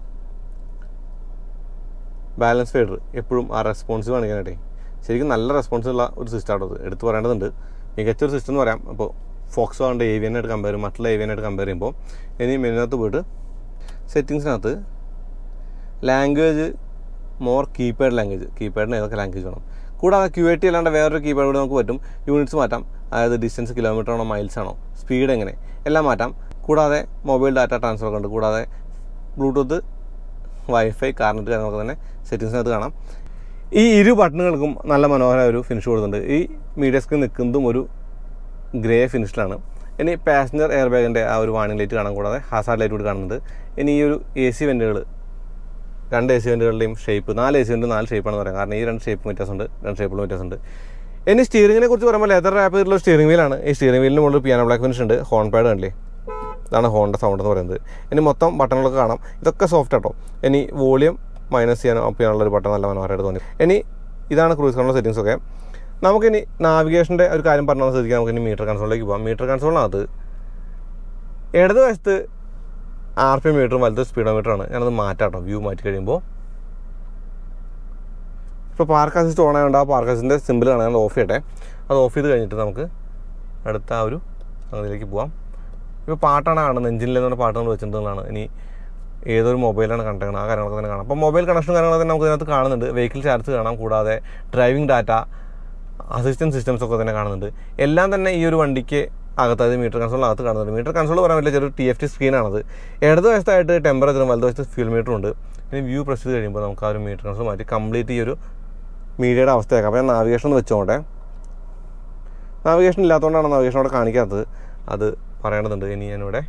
ബാലൻസ് ഫീഡർ എപ്പോഴും ആ റെസ്പോൺസീവ് കാണിക്കാനായിട്ടേ ശരിക്കും നല്ല റെസ്പോൺസുള്ള ഒരു സിസ്റ്റം ആണത്. എടുത്ത് പറയേണ്ടതുണ്ട്. മികച്ചൊരു സിസ്റ്റം എന്ന് പറയാം. അപ്പോൾ ഫോക്സ്വാഗണിൻ്റെ ഏവിയനായിട്ട് കമ്പയർ ചെയ്യും, മറ്റുള്ള ഏവിയനായിട്ട് കമ്പയർ ചെയ്യുമ്പോൾ. ഇനി മെനുവിനകത്ത് പോയിട്ട് സെറ്റിങ്സിനകത്ത് ലാംഗ്വേജ്, മോർ കീപാഡ് ലാംഗ്വേജ്, കീപാഡിന് ഏതൊക്കെ ലാംഗ്വേജ് വേണം. കൂടാതെ ക്യു ഐ ടി അല്ലാണ്ട് വേറൊരു കീപാഡ് കൂടി നമുക്ക് പറ്റും. യൂണിറ്റ്സ് മാറ്റാം, അതായത് ഡിസ്റ്റൻസ് കിലോമീറ്റർ ആണോ മൈൽസ് ആണോ, സ്പീഡ് എങ്ങനെ, എല്ലാം മാറ്റാം. കൂടാതെ മൊബൈൽ ഡാറ്റ ട്രാൻസ്ഫർ ഒക്കെ ഉണ്ട്. കൂടാതെ ബ്ലൂടൂത്ത്, വൈഫൈ, കാർനെറ്റ് കാര്യങ്ങളൊക്കെ തന്നെ സെറ്റിങ്സിനകത്ത് കാണാം. ഈ ഇരു ബട്ടണുകൾക്കും നല്ല മനോഹരമായ ഒരു ഫിനിഷ് കൊടുക്കുന്നുണ്ട്. ഈ മീഡിയ സ്ക്രീൻ നിൽക്കുന്നതും ഒരു ഗ്രേ ഫിനിഷിലാണ്. ഇനി പാസഞ്ചർ എയർ ബാഗിൻ്റെ ആ ഒരു വാണിംഗ് ലൈറ്റ് കാണാൻ കൂടാതെ ഹാസാർഡ് ലൈറ്റ് കൂടി കാണുന്നുണ്ട്. ഇനി ഈ ഒരു എ സി വെൻറ്റുകൾ, രണ്ട് എ സി വെൻറ്റുകളുടെയും ഷേപ്പ്, നാല് എ സി വെൻറ്റ് നാല് ഷേപ്പാണെന്ന് പറയാം. കാരണം ഈ രണ്ട് ഷേപ്പ് വ്യത്യാസമുണ്ട്, രണ്ട് ഷേപ്പിലും വ്യത്യാസമുണ്ട്. ഇനി സ്റ്റിയറിങ്ങിനെ കുറിച്ച് പറയുമ്പോൾ ലെതർ റാപ്പ് ചെയ്തിട്ടുള്ള സ്റ്റിയറിംഗ് വീലാണ്. ഈ സ്റ്റിയറിംഗ് വീലിന് മുകളിൽ പിയാനോ ബ്ലാക്ക് ഫിനിഷ് ഉണ്ട്. ഹോൺ പാഡ് കണ്ടില്ലേ, ഇതാണ് ഹോണിൻ്റെ സൗണ്ട് എന്ന് പറയുന്നത്. ഇനി മൊത്തം ബട്ടണുകളൊക്കെ കാണാം, ഇതൊക്കെ സോഫ്റ്റ് ആട്ടോ. ഇനി വോളിയം മൈനസ് ചെയ്യാനോ അപ്പ് ചെയ്യാനുള്ളൊരു ബട്ടൺ നല്ല മനോഹരമായിട്ട് തോന്നി. ഇനി ഇതാണ് ക്രൂസ് കൺട്രോൾ സെറ്റിങ്സ് ഒക്കെ. നമുക്കിനി നാവിഗേഷൻ്റെ ഒരു കാര്യം പറഞ്ഞാൽ ശ്രദ്ധിക്കാം. നമുക്കിനി മീറ്റർ കൺസോളിലേക്ക് പോകാം. മീറ്റർ കൺസോളിനകത്ത് ഇടത് വശത്ത് ആർ പി എം മീറ്ററും വലത് സ്പീഡോമീറ്ററാണ്. ഞാനത് മാറ്റാം കേട്ടോ. വ്യൂ മാറ്റി കഴിയുമ്പോൾ ഇപ്പോൾ പാർക്ക് അസിസ്റ്റ് ഓൺ ആയതുകൊണ്ട് ആ പാർക്ക് അസിസ്റ്റിൻ്റെ സിമ്പിൾ കാണാൻ ഞാൻ ഓഫ് ചെയ്യട്ടെ. അത് ഓഫ് ചെയ്ത് കഴിഞ്ഞിട്ട് നമുക്ക് അടുത്ത ആ ഒരു അതിലേക്ക് പോകാം. ഇപ്പോൾ പാട്ടാണ് കാണുന്നത്, എഞ്ചിനിലെന്ന് പാട്ട് നമ്മൾ വെച്ചിട്ടുള്ളതാണ്. ഇനി ഏതൊരു മൊബൈലാണ് കണക്ട് ചെയ്യണം, ആ കാര്യങ്ങളൊക്കെ തന്നെ കാണാം. അപ്പോൾ മൊബൈൽ കണക്ഷൻ കാര്യങ്ങളൊക്കെ തന്നെ നമുക്ക് ഇതിനകത്ത് കാണുന്നുണ്ട്. വെഹിക്കിൾ ചാർജ് കാണാം, കൂടാതെ ഡ്രൈവിംഗ് ഡാറ്റ, അസിസ്റ്റൻസ് സിസ്റ്റംസ് ഒക്കെ തന്നെ കാണുന്നുണ്ട്. എല്ലാം തന്നെ ഈ ഒരു വണ്ടിക്ക് അകത്ത്, അതായത് മീറ്റർ കൺസോളിനകത്ത് കാണുന്നുണ്ട്. മീറ്റർ കൺസോൾ പറയാൻ പറ്റില്ല, ചെറിയ ടി എഫ് ടി സ്ക്രീനാണത്. ഇടത് വശത്തായിട്ട് ടെമ്പറേച്ചറും വലത് വശത്ത് ഫ്യൂൽ മീറ്ററും ഉണ്ട്. ഇനി വ്യൂ പ്രസ് ചെയ്ത് കഴിയുമ്പോൾ നമുക്ക് ആ ഒരു മീറ്റർ കൺസോൾ മാറ്റി കംപ്ലീറ്റ് ഈ ഒരു മീഡിയയുടെ അവസ്ഥയാക്കാം. അപ്പോൾ ഞാൻ നാവിഗേഷൻ ഒന്ന് വെച്ചോട്ടെ. നാവിഗേഷൻ ഇല്ലാത്തതുകൊണ്ടാണ് നാവിഗേഷൻ അവിടെ കാണിക്കാത്തത്, അത് പറയേണ്ടതുണ്ട്. ഇനി ഞാനിവിടെ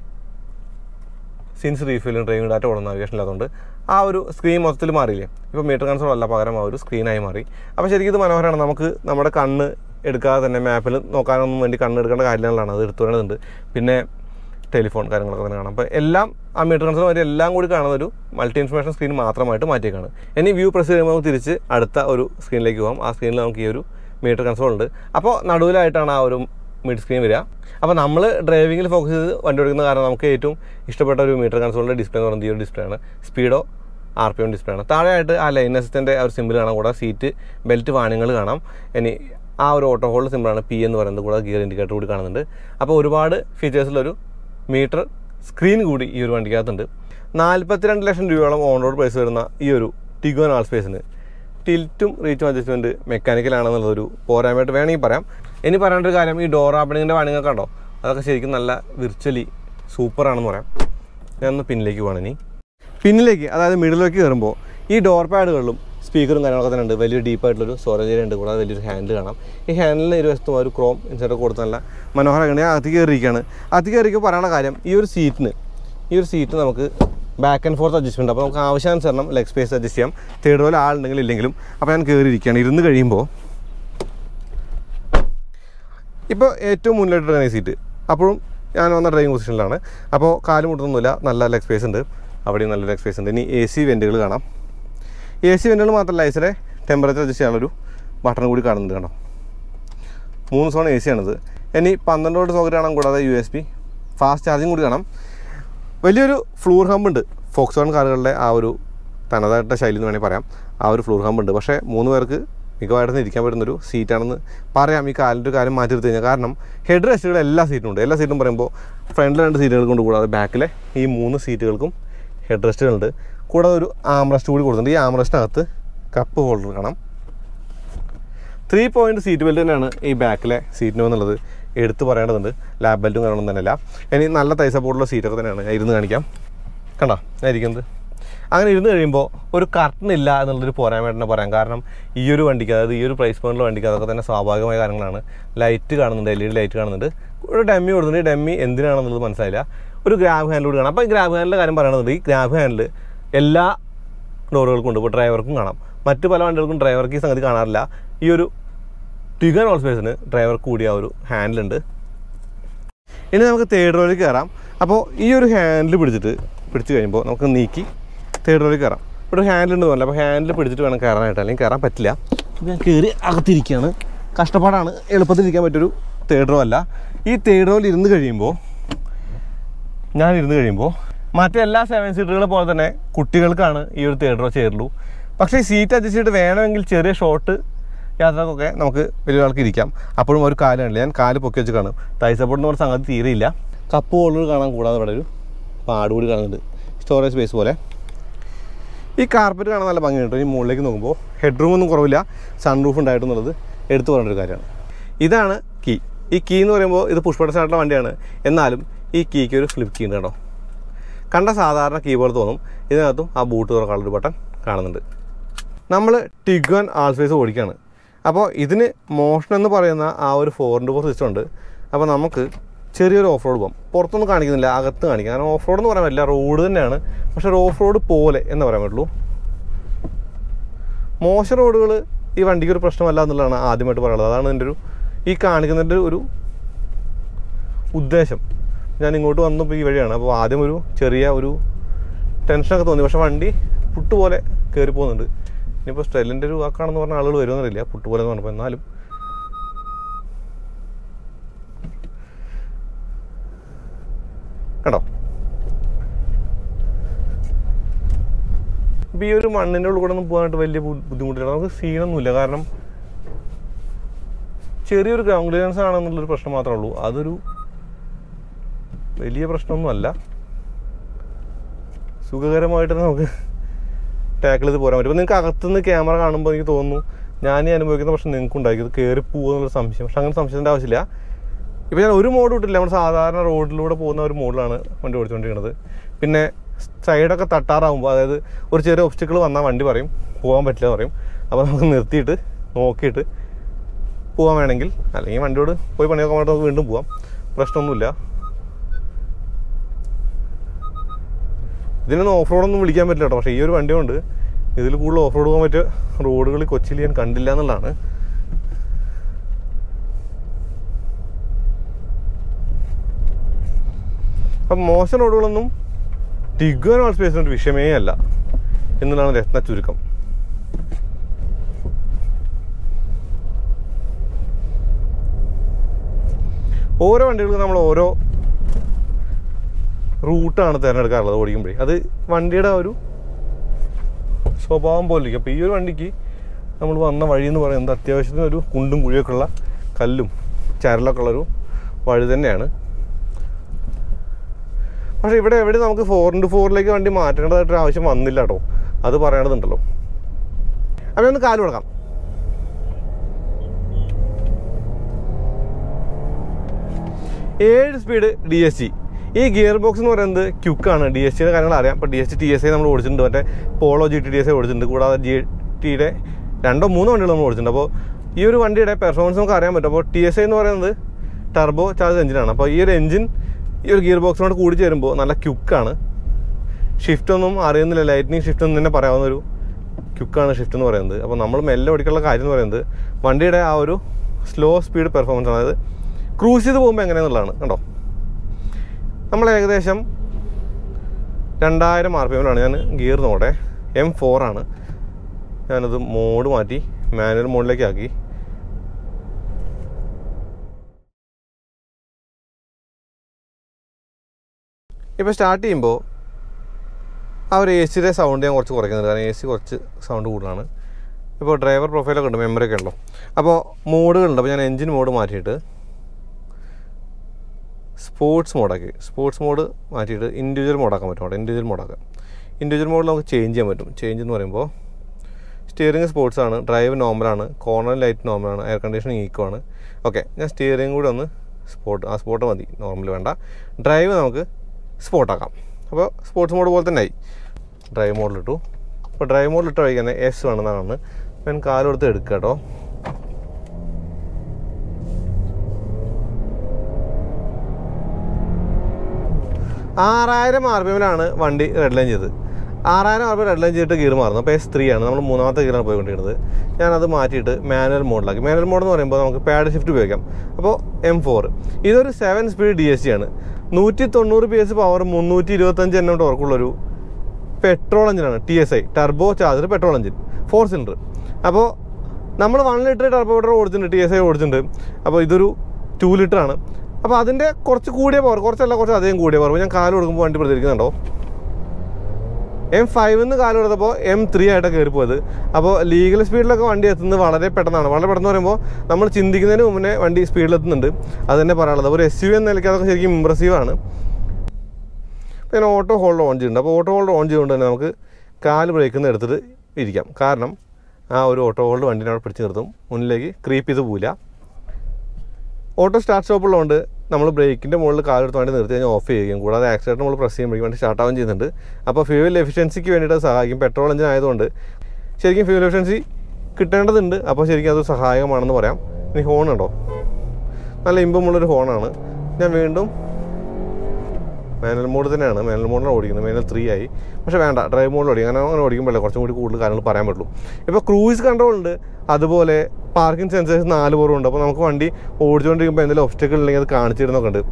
സിൻസ് റീഫില്ലും ഡ്രൈവിംഗ് ഡാറ്റ കൊടുക്കുന്ന നാവിഗേഷൻ ഇല്ലാത്തതുകൊണ്ട് ആ ഒരു സ്ക്രീൻ മൊത്തത്തിൽ മാറിയില്ലേ. ഇപ്പോൾ മീറ്റർ കൺസോൾ അല്ല, പകരം ആ ഒരു സ്ക്രീനായി മാറി. അപ്പോൾ ശരിക്കും ഇത് മനോഹരമാണ്. നമുക്ക് നമ്മുടെ കണ്ണ് എടുക്കാതെ തന്നെ മാപ്പിൽ നോക്കാനൊന്നും വേണ്ടി കണ്ണ് എടുക്കേണ്ട കാര്യങ്ങളാണ്, അത് എടുത്തു വരേണ്ടതുണ്ട്. പിന്നെ ടെലിഫോൺ കാര്യങ്ങളൊക്കെ തന്നെ കാണാം. അപ്പോൾ എല്ലാം ആ മീറ്റർ കൺസോൾ വരെ എല്ലാം കൂടി കാണുന്ന ഒരു മൾട്ടി ഇൻഫർമേഷൻ സ്ക്രീൻ മാത്രമായിട്ട് മാറ്റിയേക്കാണ്. ഇനി വ്യൂ പ്രസ് ചെയ്യുമ്പോൾ നമുക്ക് തിരിച്ച് അടുത്ത ഒരു സ്ക്രീനിലേക്ക് പോകാം. ആ സ്ക്രീനിൽ നമുക്ക് ഈ ഒരു മീറ്റർ കൺസോൾ ഉണ്ട്. അപ്പോൾ നടുവിലായിട്ടാണ് ആ ഒരു മിഡ് സ്ക്രീൻ വരിക. അപ്പോൾ നമ്മൾ ഡ്രൈവിങ്ങിൽ ഫോക്കസ് ചെയ്ത് വണ്ടി ഓടിക്കുന്ന കാരണം നമുക്ക് ഏറ്റവും ഇഷ്ടപ്പെട്ട ഒരു മീറ്റർ കൺസോളിൻ്റെ ഡിസ്പ്ലേ എന്ന് പറയുന്നത് ഈ ഒരു ഡിസ്പ്ലേ ആണ്. Speedo R P M display ആണ്. താഴെയായിട്ട് ആ ലൈൻ അസിസ്റ്റൻ്റെ ആ ഒരു സിമ്പിൾ കാണാം, കൂടാതെ സീറ്റ് ബെൽറ്റ് വാണിങ്ങൾ കാണാം. ഇനി ആ ഒരു ഓട്ടോ ഹോൾഡ് സിമ്പിളാണ് പി എന്ന് പറയുന്നത്, കൂടാതെ ഗിയർ ഇൻഡിക്കേറ്റർ കൂടി കാണുന്നുണ്ട്. അപ്പോൾ ഒരുപാട് ഫീച്ചേഴ്സിലൊരു മീറ്റർ സ്ക്രീൻ കൂടി ഈ ഒരു വണ്ടിക്കകത്തുണ്ട്. നാൽപ്പത്തിരണ്ട് ലക്ഷം രൂപയോളം ഓൺ റോഡ് പ്രൈസ് വരുന്ന ഈ ഒരു ടിഗ്വാൻ ആൾസ്പേസിന് ടിൽറ്റും റീച്ചും അഡ്ജസ്റ്റ്മെൻറ്റ് മെക്കാനിക്കലാണെന്നുള്ളതൊരു പോരായ്മയായിട്ട് വേണമെങ്കിൽ പറയാം. ഇനി പറയേണ്ട ഒരു കാര്യം, ഈ ഡോർ ഓപ്പണിങ്ങിൻ്റെ പണികളൊക്കെ ഉണ്ടോ, അതൊക്കെ ശരിക്കും നല്ല വിർച്വലി സൂപ്പറാണെന്ന് പറയാം. ഞാനൊന്ന് പിന്നിലേക്ക് പോകണം. ഇനി പിന്നിലേക്ക്, അതായത് മിഡിലേക്ക് കയറുമ്പോൾ ഈ ഡോർ പാഡുകളിലും സ്പീക്കറും കാര്യങ്ങളൊക്കെ തന്നെ ഉണ്ട്. വലിയൊരു ഡീപ്പായിട്ടുള്ളൊരു സ്റ്റോറേജ് ഏരിയ ഉണ്ട്, കൂടാതെ വലിയൊരു ഹാൻഡിൽ കാണാം. ഈ ഹാൻഡിലിന് ഇരുവശത്തും ഒരു ക്രോം ഇൻസൈഡൊക്കെ കൊടുത്ത് നല്ല മനോഹരമാണ്. ഞാൻ അതി കയറിയിരിക്കുകയാണ്. അതി കയറിക്ക് പറയുന്ന കാര്യം, ഈ ഒരു സീറ്റിന് ഈ ഒരു സീറ്റ് നമുക്ക് ബാക്ക് ആൻഡ് ഫോർത്ത് അഡ്ജസ്റ്റ്മെൻറ്റ്. അപ്പോൾ നമുക്ക് ആവശ്യാനുസരണം ലെഗ് സ്പേസ് അഡ്ജസ്റ്റ് ചെയ്യാം. തേർഡ് റോയിൽ ആളുണ്ടെങ്കിലും ഇല്ലെങ്കിലും. അപ്പോൾ ഞാൻ കയറിയിരിക്കുകയാണ്. ഇരുന്ന് കഴിയുമ്പോൾ ഇപ്പോൾ ഏറ്റവും മുന്നിലായിട്ടാണ് ഈ സീറ്റ്. അപ്പോഴും ഞാൻ വന്ന ഡ്രൈവിംഗ് പൊസിഷനിലാണ്. അപ്പോൾ കാല് മുട്ടൊന്നുമില്ല, നല്ല ലെഗ് സ്പേസ് ഉണ്ട്, അവിടെയും നല്ല ലെഗ് സ്പേസ് ഉണ്ട്. ഇനി എ സി വെൻറ്റുകൾ കാണാം. എ സി വെൻറ്റുകൾ മാത്രമല്ല, ഐസിലെ ടെമ്പറേച്ചർ അഡ്ജസ്റ്റ് ചെയ്യാനുള്ളൊരു ബട്ടൺ കൂടി കാണുന്നുണ്ട്. കണ്ടോ, മൂന്ന് സോൺ എ സി ആണിത്. ഇനി പന്ത്രണ്ട് വോൾട്ട് സോക്കറ്റ് കാണാം, കൂടാതെ U S B fast charging കൂടി കാണാം. വലിയൊരു ഫ്ലൂർ ഹമ്പ് ഉണ്ട്. ഫോക്സ്വാഗൺ കാറുകളുടെ ആ ഒരു തനതായിട്ട ശൈലി എന്ന് വേണമെങ്കിൽ പറയാം. ആ ഒരു ഫ്ലൂർ ഹമ്പ് ഉണ്ട്. പക്ഷേ മൂന്ന് പേർക്ക് മികവായിട്ട് ഇരിക്കാൻ പറ്റുന്നൊരു സീറ്റാണെന്ന് പറയാം. ഈ കാലിൻ്റെ ഒരു കാര്യം മാറ്റി എടുത്തു കഴിഞ്ഞാൽ, കാരണം ഹെഡ് റെസ്റ്റുകൾ എല്ലാ സീറ്റും ഉണ്ട്. എല്ലാ സീറ്റും പറയുമ്പോൾ ഫ്രണ്ടിലെ രണ്ട് സീറ്റുകൾ കൊണ്ട് കൂടാതെ ബാക്കിലെ ഈ മൂന്ന് സീറ്റുകൾക്കും ഹെഡ് റെസ്റ്റുകളുണ്ട്. കൂടാതെ ഒരു ആംറസ്റ്റ് കൂടി കൊടുത്തിട്ടുണ്ട്. ഈ ആംറസ്റ്റിനകത്ത് കപ്പ് ഹോൾഡർ കാണാം. ത്രീ പോയിൻറ്റ് സീറ്റ് ബെൽറ്റ് തന്നെയാണ് ഈ ബാക്കിലെ സീറ്റിന് എന്നുള്ളത് എടുത്ത് പറയേണ്ടതുണ്ട്. ലാബ് ബെൽറ്റും കാണണം തന്നെയല്ല. ഇനി നല്ല തൈ സപ്പോർട്ടുള്ള സീറ്റൊക്കെ തന്നെയാണ്. ഞാൻ ഇരുന്ന് കാണിക്കാം. കണ്ടോ ഞാൻ ഇരിക്കുന്നത്. അങ്ങനെ ഇരുന്ന് കഴിയുമ്പോൾ ഒരു കർട്ടൻ ഇല്ല എന്നുള്ളൊരു പോരായ്മയായിട്ട് തന്നെ പറയാം. കാരണം ഈ ഒരു വണ്ടിക്ക്, അതായത് ഈ ഒരു പ്രൈസ് പോയിന്റിലുള്ള വണ്ടിക്ക് അതൊക്കെ തന്നെ സ്വാഭാവികമായ കാര്യങ്ങളാണ്. ലൈറ്റ് കാണുന്നുണ്ട്, എൽ ഇ ഡി ലൈറ്റ് കാണുന്നുണ്ട്, ഒരു ഡമ്മി കൊടുക്കുന്നുണ്ട്. ഈ ഡമ്മി എന്തിനാണെന്നുള്ളത് മനസ്സിലായില്ല. ഒരു ഗ്രാബ് ഹാൻഡിൽ കൂടി കാണാം. അപ്പോൾ ഈ ഗ്രാബ് ഹാൻഡിലെ കാര്യം പറയുന്നത്, ഈ ഗ്രാബ് ഹാൻഡിൽ എല്ലാ ഡോറുകൾക്കും ഉണ്ട്. ഇപ്പോൾ ഡ്രൈവർക്കും കാണാം. മറ്റ് പല വണ്ടികൾക്കും ഡ്രൈവർക്ക് ഈ സംഗതി കാണാറില്ല. ഈ ഒരു ടിഗ്വാൻ ഓൾസ്പേസിന് ഡ്രൈവർക്ക് കൂടി ആ ഒരു ഹാൻഡിലുണ്ട്. ഇനി നമുക്ക് തേർഡ് റോയിലേക്ക് കയറാം. അപ്പോൾ ഈ ഒരു ഹാൻഡിൽ പിടിച്ചിട്ട് പിടിച്ച് കഴിയുമ്പോൾ നമുക്ക് നീക്കി തേർഡ് റോയിലേക്ക് കയറാം. ഇവിടെ ഒരു ഹാൻഡിൽ ഉണ്ട് തോന്നില്ല. അപ്പോൾ ഹാൻഡിൽ പിടിച്ചിട്ട് വേണം കയറാനായിട്ട്, അല്ലെങ്കിൽ കയറാൻ പറ്റില്ല. ഞാൻ കയറി അകത്തിരിക്കുകയാണ്. കഷ്ടപ്പാടാണ്, എളുപ്പത്തിലിരിക്കാൻ പറ്റൊരു തേർഡ് റോ അല്ല. ഈ തേർഡ് റോയിൽ ഇരുന്ന് കഴിയുമ്പോൾ ഞാൻ ഇരുന്ന് കഴിയുമ്പോൾ മറ്റെല്ലാ സെവൻ സീറ്ററുകളെ പോലെ തന്നെ കുട്ടികൾക്കാണ് ഈ ഒരു തേർഡ് റോ ചേരുള്ളൂ. പക്ഷേ ഈ സീറ്റ് അഡ്ജസ്റ്റ് ചെയ്തിട്ട് വേണമെങ്കിൽ ചെറിയ ഷോർട്ട് യാത്രക്കൊക്കെ നമുക്ക് വലിയ ആൾക്ക് ഇരിക്കാം. അപ്പോഴും ഒരു കാല് കാണില്ല. ഞാൻ കാല് പൊക്കി വെച്ച് കാണും. തൈ സപ്പോർട്ട് എന്ന് പറഞ്ഞ സംഗതി തീരെയില്ല. കപ്പ് ഹോൾഡർ കാണാൻ, കൂടാതെ ഇവിടെ ഒരു പാട് കൂടി കാണുന്നുണ്ട്, സ്റ്റോറേജ് സ്പേസ് പോലെ. ഈ കാർപ്പറ്റ് കാണാൻ നല്ല ഭംഗി കിട്ടും. ഈ മുകളിലേക്ക് നോക്കുമ്പോൾ ഹെഡ് റൂം ഒന്നും കുറവില്ല, സൺ റൂഫ് ഉണ്ടായിട്ടുള്ളത് എടുത്തു പറയേണ്ട ഒരു കാര്യമാണ്. ഇതാണ് കീ. ഈ കീ എന്ന് പറയുമ്പോൾ ഇത് പുഷ് ബട്ടൺ സ്റ്റാർട്ടുള്ള വണ്ടിയാണ്. എന്നാലും ഈ കീക്ക് ഒരു ഫ്ലിപ്പ് കീ ഉണ്ട് കേട്ടോ. കണ്ട സാധാരണ കീ പോലെ തോന്നും. ഇതിനകത്തും ആ ബൂട്ട് തുറക്കാനുള്ളൊരു ബട്ടൺ കാണുന്നുണ്ട്. നമ്മൾ ടിഗ്വാൻ ആൾസ്പേസ് ഓടിക്കുകയാണ്. അപ്പോൾ ഇതിന് മോഷൻ എന്ന് പറയുന്ന ആ ഒരു ഫോർ ഇൻറ്റു ഫോർ സിസ്റ്റം ഉണ്ട്. അപ്പോൾ നമുക്ക് ചെറിയൊരു ഓഫ് റോഡ് പോകാം. പുറത്തൊന്നും കാണിക്കുന്നില്ല, അകത്ത് കാണിക്കാം. കാരണം ഓഫ് റോഡ് എന്ന് പറയാൻ പറ്റില്ല, റോഡ് തന്നെയാണ്, പക്ഷേ ഒരു ഓഫ് റോഡ് പോലെ എന്ന് പറയാൻ പറ്റുള്ളൂ. മോശം റോഡുകൾ ഈ വണ്ടിക്ക് ഒരു പ്രശ്നമല്ല എന്നുള്ളതാണ് ആദ്യമായിട്ട് പറയുന്നത്. അതാണ് എൻ്റെ ഒരു ഈ കാണിക്കുന്നതിൻ്റെ ഒരു ഉദ്ദേശം. ഞാൻ ഇങ്ങോട്ട് വന്നപ്പോൾ ഈ വഴിയാണ്. അപ്പോൾ ആദ്യം ഒരു ചെറിയ ഒരു ടെൻഷനൊക്കെ തോന്നി, പക്ഷേ വണ്ടി പുട്ടുപോലെ കയറി പോകുന്നുണ്ട്. ഇനിയിപ്പോൾ സ്റ്റെല്ലിൻ്റെ ഒരു വാക്കാണെന്ന് പറഞ്ഞ ആളുകൾ വരുമെന്നറിയില്ല, പുട്ടുപോലെ എന്ന് പറഞ്ഞപ്പോൾ. എന്നാലും കേട്ടോ, ഇപ്പം ഈ ഒരു മണ്ണിൻ്റെ ഉള്ളിൽ കൂടെ ഒന്നും പോകാനായിട്ട് വലിയ ബുദ്ധിമുട്ടില്ല. നമുക്ക് സീനൊന്നുമില്ല, കാരണം ചെറിയൊരു ഗ്രൗണ്ട് ക്ലിയറൻസ് ആണെന്നുള്ളൊരു പ്രശ്നം മാത്രമേ ഉള്ളൂ. അതൊരു വലിയ പ്രശ്നമൊന്നുമല്ല. സുഖകരമായിട്ട് നമുക്ക് ടാക്കിൾ ചെയ്ത് പോരാൻ പറ്റും. അപ്പോൾ നിങ്ങൾക്ക് അകത്തുനിന്ന് ക്യാമറ കാണുമ്പോൾ എനിക്ക് തോന്നുന്നു ഞാൻ ഈ അനുഭവിക്കുന്ന പ്രശ്നം നിങ്ങൾക്ക് ഉണ്ടാക്കി, ഇത് കയറി പോകുമെന്നുള്ളൊരു സംശയം. പക്ഷെ അങ്ങനെ സംശയത്തിൻ്റെ ആവശ്യമില്ല. ഇപ്പോൾ ഞാൻ ഒരു മോഡ് വിട്ടില്ല, നമ്മൾ സാധാരണ റോഡിലൂടെ പോകുന്ന ഒരു മോഡിലാണ് വണ്ടി ഓടിച്ചുകൊണ്ടിരിക്കുന്നത്. പിന്നെ സൈഡൊക്കെ തട്ടാറാകുമ്പോൾ, അതായത് ഒരു ചെറിയ ഒബ്സ്റ്റിക്കിൾ വന്നാൽ വണ്ടി പറയും പോകാൻ പറ്റില്ല പറയും. അപ്പോൾ നമുക്ക് നിർത്തിയിട്ട് നോക്കിയിട്ട് പോകാൻ വേണമെങ്കിൽ, അല്ലെങ്കിൽ വണ്ടിയോട് പോയി പണിയൊക്കെ വേണ്ടി നമുക്ക് വീണ്ടും പോകാം, പ്രശ്നമൊന്നുമില്ല. ഇതിനൊന്നും ഓഫ് റോഡൊന്നും വിളിക്കാൻ പറ്റില്ല കേട്ടോ. പക്ഷേ ഈ ഒരു വണ്ടി കൊണ്ട് ഇതിൽ കൂടുതൽ ഓഫ് റോഡ് പോകാൻ പറ്റിയ റോഡുകൾ കൊച്ചിയിൽ ഞാൻ കണ്ടില്ല എന്നുള്ളതാണ്. അപ്പം മോശം റോഡുകളൊന്നും ടിഗ്വാൻ ആൾസ്പേസിന് ഒരു വിഷയമേ അല്ല എന്നുള്ളതാണ് രത്ന ചുരുക്കം. ഓരോ വണ്ടികൾക്കും നമ്മൾ ഓരോ റൂട്ടാണ് തിരഞ്ഞെടുക്കാറുള്ളത് ഓടിക്കുമ്പോഴേ. അത് വണ്ടിയുടെ ഒരു സ്വഭാവം പോലെ ഇരിക്കും. അപ്പോൾ ഈ ഒരു വണ്ടിക്ക് നമ്മൾ വന്ന വഴി എന്ന് പറയുന്നത് അത്യാവശ്യത്തിന് ഒരു കുണ്ടും കുഴിയൊക്കെ ഉള്ള കല്ലും ചരലൊക്കെ ഉള്ളൊരു വഴി തന്നെയാണ്. പക്ഷേ ഇവിടെ എവിടെ നമുക്ക് ഫോർ ഇൻറ്റു ഫോറിലേക്ക് വണ്ടി മാറ്റേണ്ടതായിട്ടൊരു ആവശ്യം വന്നില്ല കേട്ടോ, അത് പറയേണ്ടതുണ്ടല്ലോ. അപ്പോൾ ഒന്ന് കാല് കൊടുക്കാം. ഏഴ് സ്പീഡ് ഡി എസ് ജി. ഈ ഗിയർ ബോക്സ് എന്ന് പറയുന്നത് ക്യുക്കാണ്. ഡി എസ് ജിയുടെ കാര്യങ്ങൾ അറിയാം. ഇപ്പോൾ D S G T S I നമ്മൾ ഓടിച്ചിട്ടുണ്ട്, മറ്റേ Polo G T D S I ഓടിച്ചിട്ടുണ്ട്, കൂടാതെ ജി ടിയുടെ രണ്ടോ മൂന്നോ വണ്ടികൾ നമ്മൾ ഓടിച്ചിട്ടുണ്ട്. അപ്പോൾ ഈ ഒരു വണ്ടിയുടെ പെർഫോമൻസ് നമുക്ക് അറിയാൻ പറ്റും. അപ്പോൾ ടി എസ് ഐ എന്ന് പറയുന്നത് ടർബോ ചാർജ് എഞ്ചിനാണ്. അപ്പോൾ ഈ ഒരു എഞ്ചിൻ ഈ ഒരു ഗിയർ ബോക്സിനോട് കൂടി ചേരുമ്പോൾ നല്ല ക്യുക്കാണ്. ഷിഫ്റ്റ് ഒന്നും അറിയുന്നില്ല, ലൈറ്റ്നിങ് ഷിഫ്റ്റ് എന്ന് തന്നെ പറയാവുന്ന ഒരു ക്യുക്കാണ് ഷിഫ്റ്റ് എന്ന് പറയുന്നത്. അപ്പോൾ നമ്മൾ മെല്ലെ ഓടിക്കാനുള്ള കാര്യം എന്ന് പറയുന്നത് വണ്ടിയുടെ ആ ഒരു സ്ലോ സ്പീഡ് പെർഫോമൻസ് ആണ്. അതായത് ക്രൂസ് ചെയ്ത് പോകുമ്പോൾ എങ്ങനെയാണെന്നുള്ളതാണ്. കണ്ടോ, നമ്മൾ ഏകദേശം രണ്ടായിരം ആർ പി എമ്മിലാണ് ഞാൻ ഗിയർ നോടെ. എം ഫോറാണ്. ഞാനത് മോഡ് മാറ്റി മാനുവൽ മോഡിലേക്ക് ആക്കി. ഇപ്പോൾ സ്റ്റാർട്ട് ചെയ്യുമ്പോൾ ആ ഒരു എ സിയുടെ സൗണ്ട് ഞാൻ കുറച്ച് കുറയ്ക്കുന്നുണ്ട്, കാരണം എ സി കുറച്ച് സൗണ്ട് കൂടുതലാണ്. ഇപ്പോൾ ഡ്രൈവർ പ്രൊഫൈലൊക്കെ ഉണ്ട്, മെമ്മറി ഒക്കെ ഉണ്ടല്ലോ. അപ്പോൾ മോഡുകളുണ്ട്. അപ്പോൾ ഞാൻ എൻജിൻ മോഡ് മാറ്റിയിട്ട് സ്പോർട്സ് മോഡാക്കി. സ്പോർട്സ് മോഡ് മാറ്റിയിട്ട് ഇൻഡിവിജ്വൽ മോഡാക്കാൻ പറ്റും. അവിടെ ഇൻഡിവിജ്വൽ മോഡാക്കാം. ഇൻഡിവിജ്വൽ മോഡിൽ നമുക്ക് ചേഞ്ച് ചെയ്യാൻ പറ്റും. ചേഞ്ച് എന്ന് പറയുമ്പോൾ സ്റ്റിയറിംഗ് സ്പോർട്സ് ആണ്, ഡ്രൈവ് നോർമലാണ്, കോർണർ ലൈറ്റ് നോർമലാണ്, എയർ കണ്ടീഷനിങ് ഈക്കോ ആണ്. ഓക്കെ, ഞാൻ സ്റ്റിയറിംഗ് കൂടി ഒന്ന് സ്പോർട്ട്, ആ സ്പോർട്ട് മതി, നോർമൽ വേണ്ട. ഡ്രൈവ് നമുക്ക് സ്പോർട്ടാക്കാം. അപ്പോൾ സ്പോർട്സ് മോഡ് പോലെ തന്നെ ആയി. ഡ്രൈവ് മോഡിലിട്ടു. അപ്പോൾ ഡ്രൈവ് മോഡിലിട്ട് വഴിക്ക് തന്നെ എസ് വേണമെന്നാണ്. അപ്പോൾ ഞാൻ കാലെടുത്ത് എടുക്കുക കേട്ടോ. ആറായിരം ആർ പി എമ്മിലാണ് വണ്ടി റെഡ് ലൈൻ ചെയ്തത്. ആറായിരം R P M red line ചെയ്തിട്ട് ഗിയർ മാറുന്നു. അപ്പോൾ എസ് ത്രീ ആണ്, നമ്മൾ മൂന്നാമത്തെ ഗിയറാണ് പോയിക്കൊണ്ടിരിക്കുന്നത്. ഞാനത് മാറ്റിയിട്ട് മാനുവൽ മോഡിലാക്കി. മാനുവൽ മോഡ് എന്ന് പറയുമ്പോൾ നമുക്ക് പാഡ് ഷിഫ്റ്റ് ഉപയോഗിക്കാം. അപ്പോൾ എം ഫോർ ഇതൊരു seven speed D S G ആണ്. നൂറ്റി തൊണ്ണൂറ് പി എസ് പവർ, മുന്നൂറ്റി ഇരുപത്തഞ്ച് എണ്ണം ടോർക്കുള്ളൊരു പെട്രോൾ എഞ്ചിനാണ്. T S I turbo charger petrol engine, four cylinder. അപ്പോൾ നമ്മൾ വൺ ലിറ്റർ ടർബോ പെട്രോൾ ഓടിച്ചിട്ടുണ്ട്, ടി എസ് ഐ ഓടിച്ചിട്ടുണ്ട്. അപ്പോൾ ഇതൊരു ടു ലിറ്റർ ആണ്. അപ്പോൾ അതിൻ്റെ കുറച്ച് കൂടിയ പവർ, കുറച്ചല്ല കുറച്ച് അധികം കൂടിയ പവർ. ഞാൻ കാല് കൊടുക്കുമ്പോൾ വണ്ടി പ്രതികരിക്കുന്നുണ്ടോ. എം ഫൈവ് നിന്ന് കാല് കൊടുത്തപ്പോൾ എം ത്രീ ആയിട്ടാണ് കയറിപ്പോയത്. അപ്പോൾ ലീഗൽ സ്പീഡിലൊക്കെ വണ്ടി എത്തുന്നത് വളരെ പെട്ടെന്നാണ്. വളരെ പെട്ടെന്ന് പറയുമ്പോൾ നമ്മൾ ചിന്തിക്കുന്നതിന് മുന്നേ വണ്ടി സ്പീഡിലെത്തുന്നുണ്ട്. അത് തന്നെ പറയാനുള്ളത്. ഒരു എസ് യു വി എന്ന നിലയ്ക്ക് അതൊക്കെ ശരിക്കും ഇമ്പ്രസീവാണ്. അപ്പോൾ ഞാൻ ഓട്ടോ ഹോൾഡ് ഓൺ ചെയ്യുന്നുണ്ട്. അപ്പോൾ ഓട്ടോ ഹോൾഡ് ഓൺ ചെയ്തുകൊണ്ട് തന്നെ നമുക്ക് കാല് ബ്രേക്കിൽ നിന്ന് എടുത്തിട്ട് ഇരിക്കാം. കാരണം ആ ഒരു ഓട്ടോ ഹോൾഡ് വണ്ടിനെ അവിടെ പിടിച്ച് നിർത്തും, മുന്നിലേക്ക് ക്രീപ്പ് ചെയ്ത് പോവില്ല. ഓട്ടോ സ്റ്റാർട്ട് സ്റ്റോപ്പുള്ളതുകൊണ്ട് നമ്മൾ ബ്രേക്കിൻ്റെ മുകളിൽ കാലെടുത്ത് വണ്ടി നിർത്തി കഴിഞ്ഞാൽ ഓഫ് ചെയ്യുകയും, കൂടാതെ ആക്സിഡൻറ്റ് നമ്മൾ പ്രസ് ചെയ്യുമ്പോഴേക്കും വണ്ടി സ്റ്റാർട്ട് ആവുകയും ചെയ്യുന്നുണ്ട്. അപ്പോൾ ഫ്യൂവൽ എഫിഷ്യൻസിക്ക് വേണ്ടിയിട്ട് സഹായിക്കും. പെട്രോൾ എഞ്ചിൻ ആയതുകൊണ്ട് ശരിക്കും ഫ്യൂവൽ എഫിഷ്യൻസി കിട്ടേണ്ടതുണ്ട്. അപ്പോൾ ശരിക്കും അത് സഹായകമാണെന്ന് പറയാം. ഇനി ഹോൺ ഉണ്ടോ, നല്ല ഇമ്പമുള്ളൊരു ഹോണാണ്. ഞാൻ വീണ്ടും മാനുവൽ മോഡ് തന്നെയാണ് മാനുവൽ മോഡിലാണ് ഓടിക്കുന്നത് മാനുവൽ ത്രീ ആയി പക്ഷേ വേണ്ട ഡ്രൈവ് മോഡിൽ ഓടിക്കും അങ്ങനെ അങ്ങനെ ഓടിക്കുമ്പോഴല്ലേ കുറച്ചും കൂടി കൂടുതൽ കാര്യങ്ങൾ പറയാൻ പറ്റുള്ളൂ ഇപ്പോൾ ക്രൂയിസ് കൺട്രോൾ ഉണ്ട് അതുപോലെ പാർക്കിംഗ് സെൻസേഴ്സ് നാല് പുറമുണ്ട് അപ്പോൾ നമുക്ക് വണ്ടി ഓടിച്ചുകൊണ്ടിരിക്കുമ്പോൾ എന്തെങ്കിലും ഒബ്സ്റ്റക്കിൾ ഉണ്ടെങ്കിൽ അത് കാണിച്ചു തരുന്നൊക്കെ ഉണ്ട്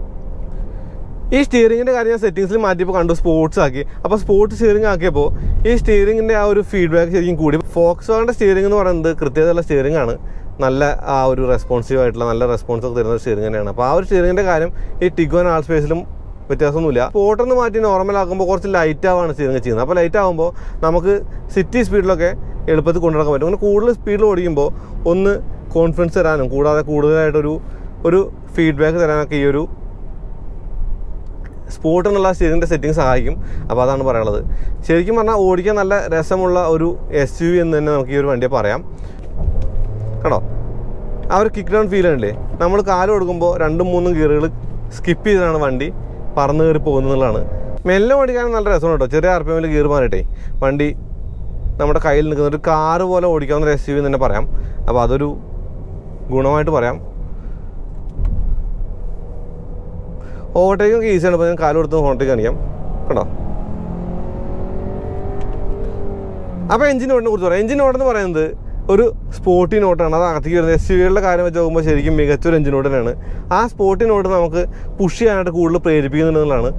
ഈ സ്റ്റിയറിങ്ങിൻ്റെ കാര്യം ഞാൻ സെറ്റിങ്സിൽ മാറ്റിയപ്പോൾ കണ്ടു സ്പോർട്സ് ആക്കി അപ്പോൾ സ്പോർട്സ് സ്റ്റിയറിംഗ് ആക്കിയപ്പോൾ ഈ സ്റ്റിയറിങ്ങിൻ്റെ ആ ഒരു ഫീഡ്ബാക്ക് ശരിക്കും കൂടി ഫോക്സ്വാഗന്റെ സ്റ്റിയറിംഗ് എന്ന് പറയുന്നത് കൃത്യതയുള്ള സ്റ്റിയറിംഗ് ആണ് നല്ല ആ ഒരു റെസ്പോൺസീവ് ആയിട്ടുള്ള നല്ല റെസ്പോൺസ് ഒക്കെ തരുന്ന സ്റ്റിയറിംഗ് തന്നെയാണ് അപ്പോൾ ആ ഒരു സ്റ്റിയറിങ്ങിൻ്റെ കാര്യം ഈ ടിഗ്വാൻ ആൾസ്പേസിലും വ്യത്യാസമൊന്നുമില്ല സ്പോർട്ടെന്ന് മാറ്റി നോർമൽ ആക്കുമ്പോൾ കുറച്ച് ലൈറ്റ് ആവാണ് സ്റ്റിയറിംഗ് ചെയ്യുന്നത് അപ്പോൾ ലൈറ്റ് ആകുമ്പോൾ നമുക്ക് സിറ്റി സ്പീഡിലൊക്കെ എളുപ്പത്തിൽ കൊണ്ടുനടക്കാൻ പറ്റും അങ്ങനെ കൂടുതൽ സ്പീഡിൽ ഓടിക്കുമ്പോൾ ഒന്ന് കോൺഫിഡൻസ് തരാനും കൂടാതെ കൂടുതലായിട്ടൊരു ഒരു ഫീഡ്ബാക്ക് തരാനൊക്കെ ഈ ഒരു സ്പോർട്ട് എന്നുള്ള സ്റ്റിയറിംഗിൻ്റെ സെറ്റിംഗ് സഹായിക്കും അപ്പോൾ അതാണ് പറയാനുള്ളത് ശരിക്കും പറഞ്ഞാൽ ഓടിക്കാൻ നല്ല രസമുള്ള ഒരു എസ് യു വി എന്ന് തന്നെ നമുക്ക് ഈ ഒരു വണ്ടിയെ പറയാം കേട്ടോ ആ ഒരു കിക്ക് ഡൗൺ ഫീൽ ഉണ്ടല്ലേ നമ്മൾ കാല് കൊടുക്കുമ്പോൾ രണ്ടും മൂന്നും ഗിയറുകൾ സ്കിപ്പ് ചെയ്താണ് വണ്ടി പറന്ന് കയറി പോകുന്നതാണ് മെല്ലെ ഓടിക്കാനും നല്ല രസമാണ് കേട്ടോ ചെറിയ ആർ പി എമ്മിൽ ഗിയർ മാറിയിട്ടേ വണ്ടി നമ്മുടെ കയ്യിൽ നിൽക്കുന്ന ഒരു കാറ് പോലെ ഓടിക്കാവുന്ന ഒരു എസ് യു വി എന്ന് തന്നെ പറയാം അപ്പോൾ അതൊരു ഗുണമായിട്ട് പറയാം ഓവർടേക്കും ഈസിയാണ് ഇപ്പോൾ ഞാൻ കാല് കൊടുത്ത് ഓവർടേക്ക് കാണിക്കാം കേട്ടോ അപ്പോൾ എഞ്ചിൻ ഓടിനെ കുറിച്ച് പറയാം എഞ്ചിൻ ഓടെന്ന് പറയുന്നത് ഒരു സ്പോർട്ടി നോട്ടാണ് അത് അകത്തേക്ക് വരുന്നത് എസ് യു വികളുടെ കാര്യം വെച്ച് നോക്കുമ്പോൾ ശരിക്കും മികച്ചൊരു എഞ്ചിൻ നോട്ട് തന്നെയാണ് ആ സ്പോർട്ടി നോട്ട് നമുക്ക് പുഷ് ചെയ്യാനായിട്ട് കൂടുതൽ പ്രേരിപ്പിക്കുന്നുണ്ടെന്നുള്ളതാണ്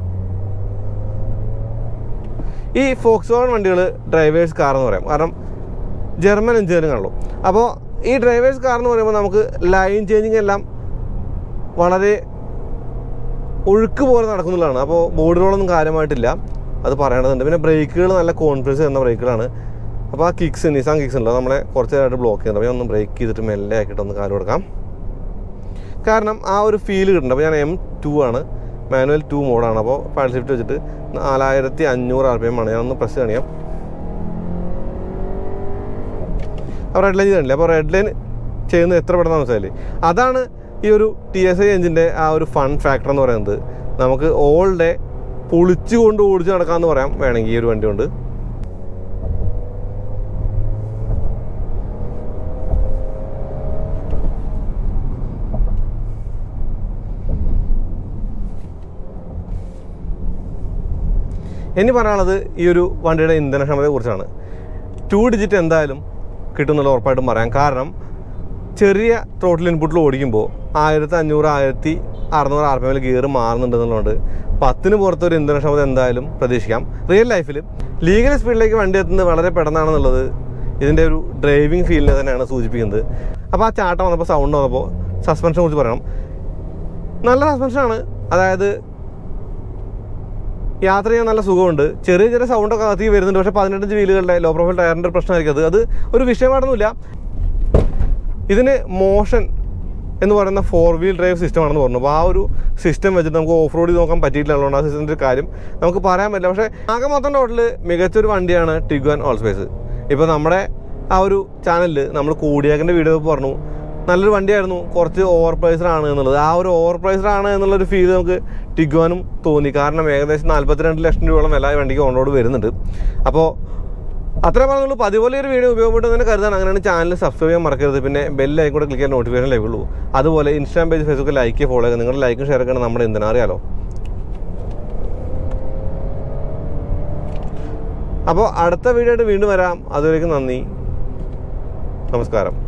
ഈ ഫോക്സ്വാഗൺ വണ്ടികൾ ഡ്രൈവേഴ്സ് കാർ എന്ന് പറയാം കാരണം ജർമ്മൻ എഞ്ചിനീയറിംഗ് ആണല്ലോ അപ്പോൾ ഈ ഡ്രൈവേഴ്സ് കാർ എന്ന് പറയുമ്പോൾ നമുക്ക് ലൈൻ ചേഞ്ചിങ് എല്ലാം വളരെ ഒഴുക്ക് പോലെ നടക്കുന്നുള്ളതാണ് അപ്പോൾ ബോർഡുകളൊന്നും കാര്യമായിട്ടില്ല അത് പറയേണ്ടതുണ്ട് പിന്നെ ബ്രേക്കുകൾ നല്ല കോൺഫിഡൻസ് തരുന്ന ബ്രേക്കുകളാണ് അപ്പോൾ ആ കിക്സ് നിസാൻ കിക്സ് ഉണ്ടോ നമ്മളെ കുറച്ച് നേരമായിട്ട് ബ്ലോക്ക് ചെയ്യുന്നത് അപ്പോൾ ഞാൻ ഒന്ന് ബ്രേക്ക് ചെയ്തിട്ട് മെല്ലെ ആക്കിയിട്ട് ഒന്ന് കാല് കൊടുക്കാം കാരണം ആ ഒരു ഫീൽ കിട്ടുന്നുണ്ട് അപ്പോൾ ഞാൻ എം ടു ആണ് മാനുവൽ ടു മോഡാണ് അപ്പോൾ പാഡൽ ഷിഫ്റ്റ് വെച്ചിട്ട് നാലായിരത്തി അഞ്ഞൂറ് ആർ പി എം ആണ് ഞാനൊന്ന് പ്രസ് കാണിയാം അപ്പോൾ റെഡ് ലൈൻ ചെയ്തിട്ടില്ല അപ്പോൾ റെഡ് ലൈൻ ചെയ്യുന്നത് എത്ര പെട്ടെന്ന് മനസ്സിലായില്ലേ അതാണ് ഈ ഒരു ടി എസ് ഐ എഞ്ചിൻ്റെ ആ ഒരു ഫൺ ഫാക്ടർ എന്ന് പറയുന്നത് നമുക്ക് ഓൾ ഡേ പൊളിച്ചു കൊണ്ട് ഓടിച്ച് നടക്കാമെന്ന് പറയാം വേണമെങ്കിൽ ഈ ഒരു വണ്ടി കൊണ്ട് ഇനി പറയാനുള്ളത് ഈ ഒരു വണ്ടിയുടെ ഇന്ധനക്ഷമതയെ കുറിച്ചാണ് ടു ഡിജിറ്റ് എന്തായാലും കിട്ടുന്നുള്ള ഉറപ്പായിട്ടും പറയാം കാരണം ചെറിയ ടോട്ടൽ ഇൻപുട്ടിൽ ഓടിക്കുമ്പോൾ ആയിരത്തി അഞ്ഞൂറ് ആയിരത്തി അറുന്നൂറ് ആർ പി എമ്മിൽ ഗിയർ മാറുന്നുണ്ടെന്നുള്ളതുകൊണ്ട് പത്തിന് പുറത്തൊരു ഇന്ധനക്ഷമത എന്തായാലും പ്രതീക്ഷിക്കാം റിയൽ ലൈഫിൽ ലീഗൽ സ്പീഡിലേക്ക് വണ്ടി എത്തുന്നത് വളരെ പെട്ടെന്നാണെന്നുള്ളത് ഇതിൻ്റെ ഒരു ഡ്രൈവിംഗ് ഫീലിനെ തന്നെയാണ് സൂചിപ്പിക്കുന്നത് അപ്പോൾ ആ ചാട്ടം വന്നപ്പോൾ സൗണ്ട് വന്നപ്പോൾ സസ്പെൻഷനെ കുറിച്ച് പറയണം നല്ല സസ്പെൻഷനാണ് അതായത് യാത്ര ചെയ്യാൻ നല്ല സുഖമുണ്ട് ചെറിയ ചെറിയ സൗണ്ടൊക്കെ അകത്തേക്ക് വരുന്നുണ്ട് പക്ഷേ പതിനെട്ടഞ്ച് വീലുകളുടെ ലോ പ്രൊഫൈൽ ടയറിൻ്റെ ഒരു പ്രശ്നമായിരിക്കും അത് അത് ഒരു വിഷയമായിട്ടൊന്നുമില്ല ഇതിന് മോഷൻ എന്ന് പറയുന്ന ഫോർ വീൽ ഡ്രൈവ് സിസ്റ്റമാണെന്ന് പറഞ്ഞു അപ്പോൾ ആ ഒരു സിസ്റ്റം വെച്ചിട്ട് നമുക്ക് ഓഫ് റോഡ് നോക്കാൻ പറ്റിയിട്ടില്ല ആ സിസ്റ്റത്തിൻ്റെ കാര്യം നമുക്ക് പറയാൻ പറ്റില്ല പക്ഷേ ആകെ മൊത്തം ടോട്ടൽ മികച്ചൊരു വണ്ടിയാണ് ടിഗ്വാൻ ഓൾസ്പേസ് ഇപ്പോൾ നമ്മുടെ ആ ഒരു ചാനലിൽ നമ്മൾ കോഡിയാക്കിൻ്റെ വീഡിയോ പറഞ്ഞു നല്ലൊരു വണ്ടിയായിരുന്നു കുറച്ച് ഓവർ പ്രൈസ്ഡാണ് എന്നുള്ളത് ആ ഒരു ഓവർ പ്രൈസ്ഡാണ് എന്നുള്ളൊരു ഫീൽ നമുക്ക് ടിഗ്വാനും തോന്നി കാരണം ഏകദേശം നാൽപ്പത്തിരണ്ട് ലക്ഷം രൂപയോളം വില വണ്ടിക്ക് ഓൺ റോഡ് വരുന്നുണ്ട് അപ്പോൾ അത്രയും പറഞ്ഞുള്ളൂ പതിപോലെ ഒരു വീഡിയോ ഉപയോഗപ്പെട്ടു തന്നെ കരുതാണ് അങ്ങനെയാണ് ചാനൽ സബ്സ്ക്രൈബ് ചെയ്യാൻ മറക്കരുത് പിന്നെ ബെല്ലൈക്കൺ കൂടെ ക്ലിക്ക് ചെയ്യാൻ നോട്ടിഫിക്കേഷൻ ലഭിക്കുള്ളൂ അതുപോലെ Instagram page Facebook like follow ചെയ്യുക നിങ്ങളുടെ ലൈക്കും ഷെയർ ഒക്കെ നമ്മുടെ എന്തിനാ അറിയാലോ അപ്പോൾ അടുത്ത വീഡിയോ ആയിട്ട് വീണ്ടും വരാം അതുവരേക്കും നന്ദി നമസ്കാരം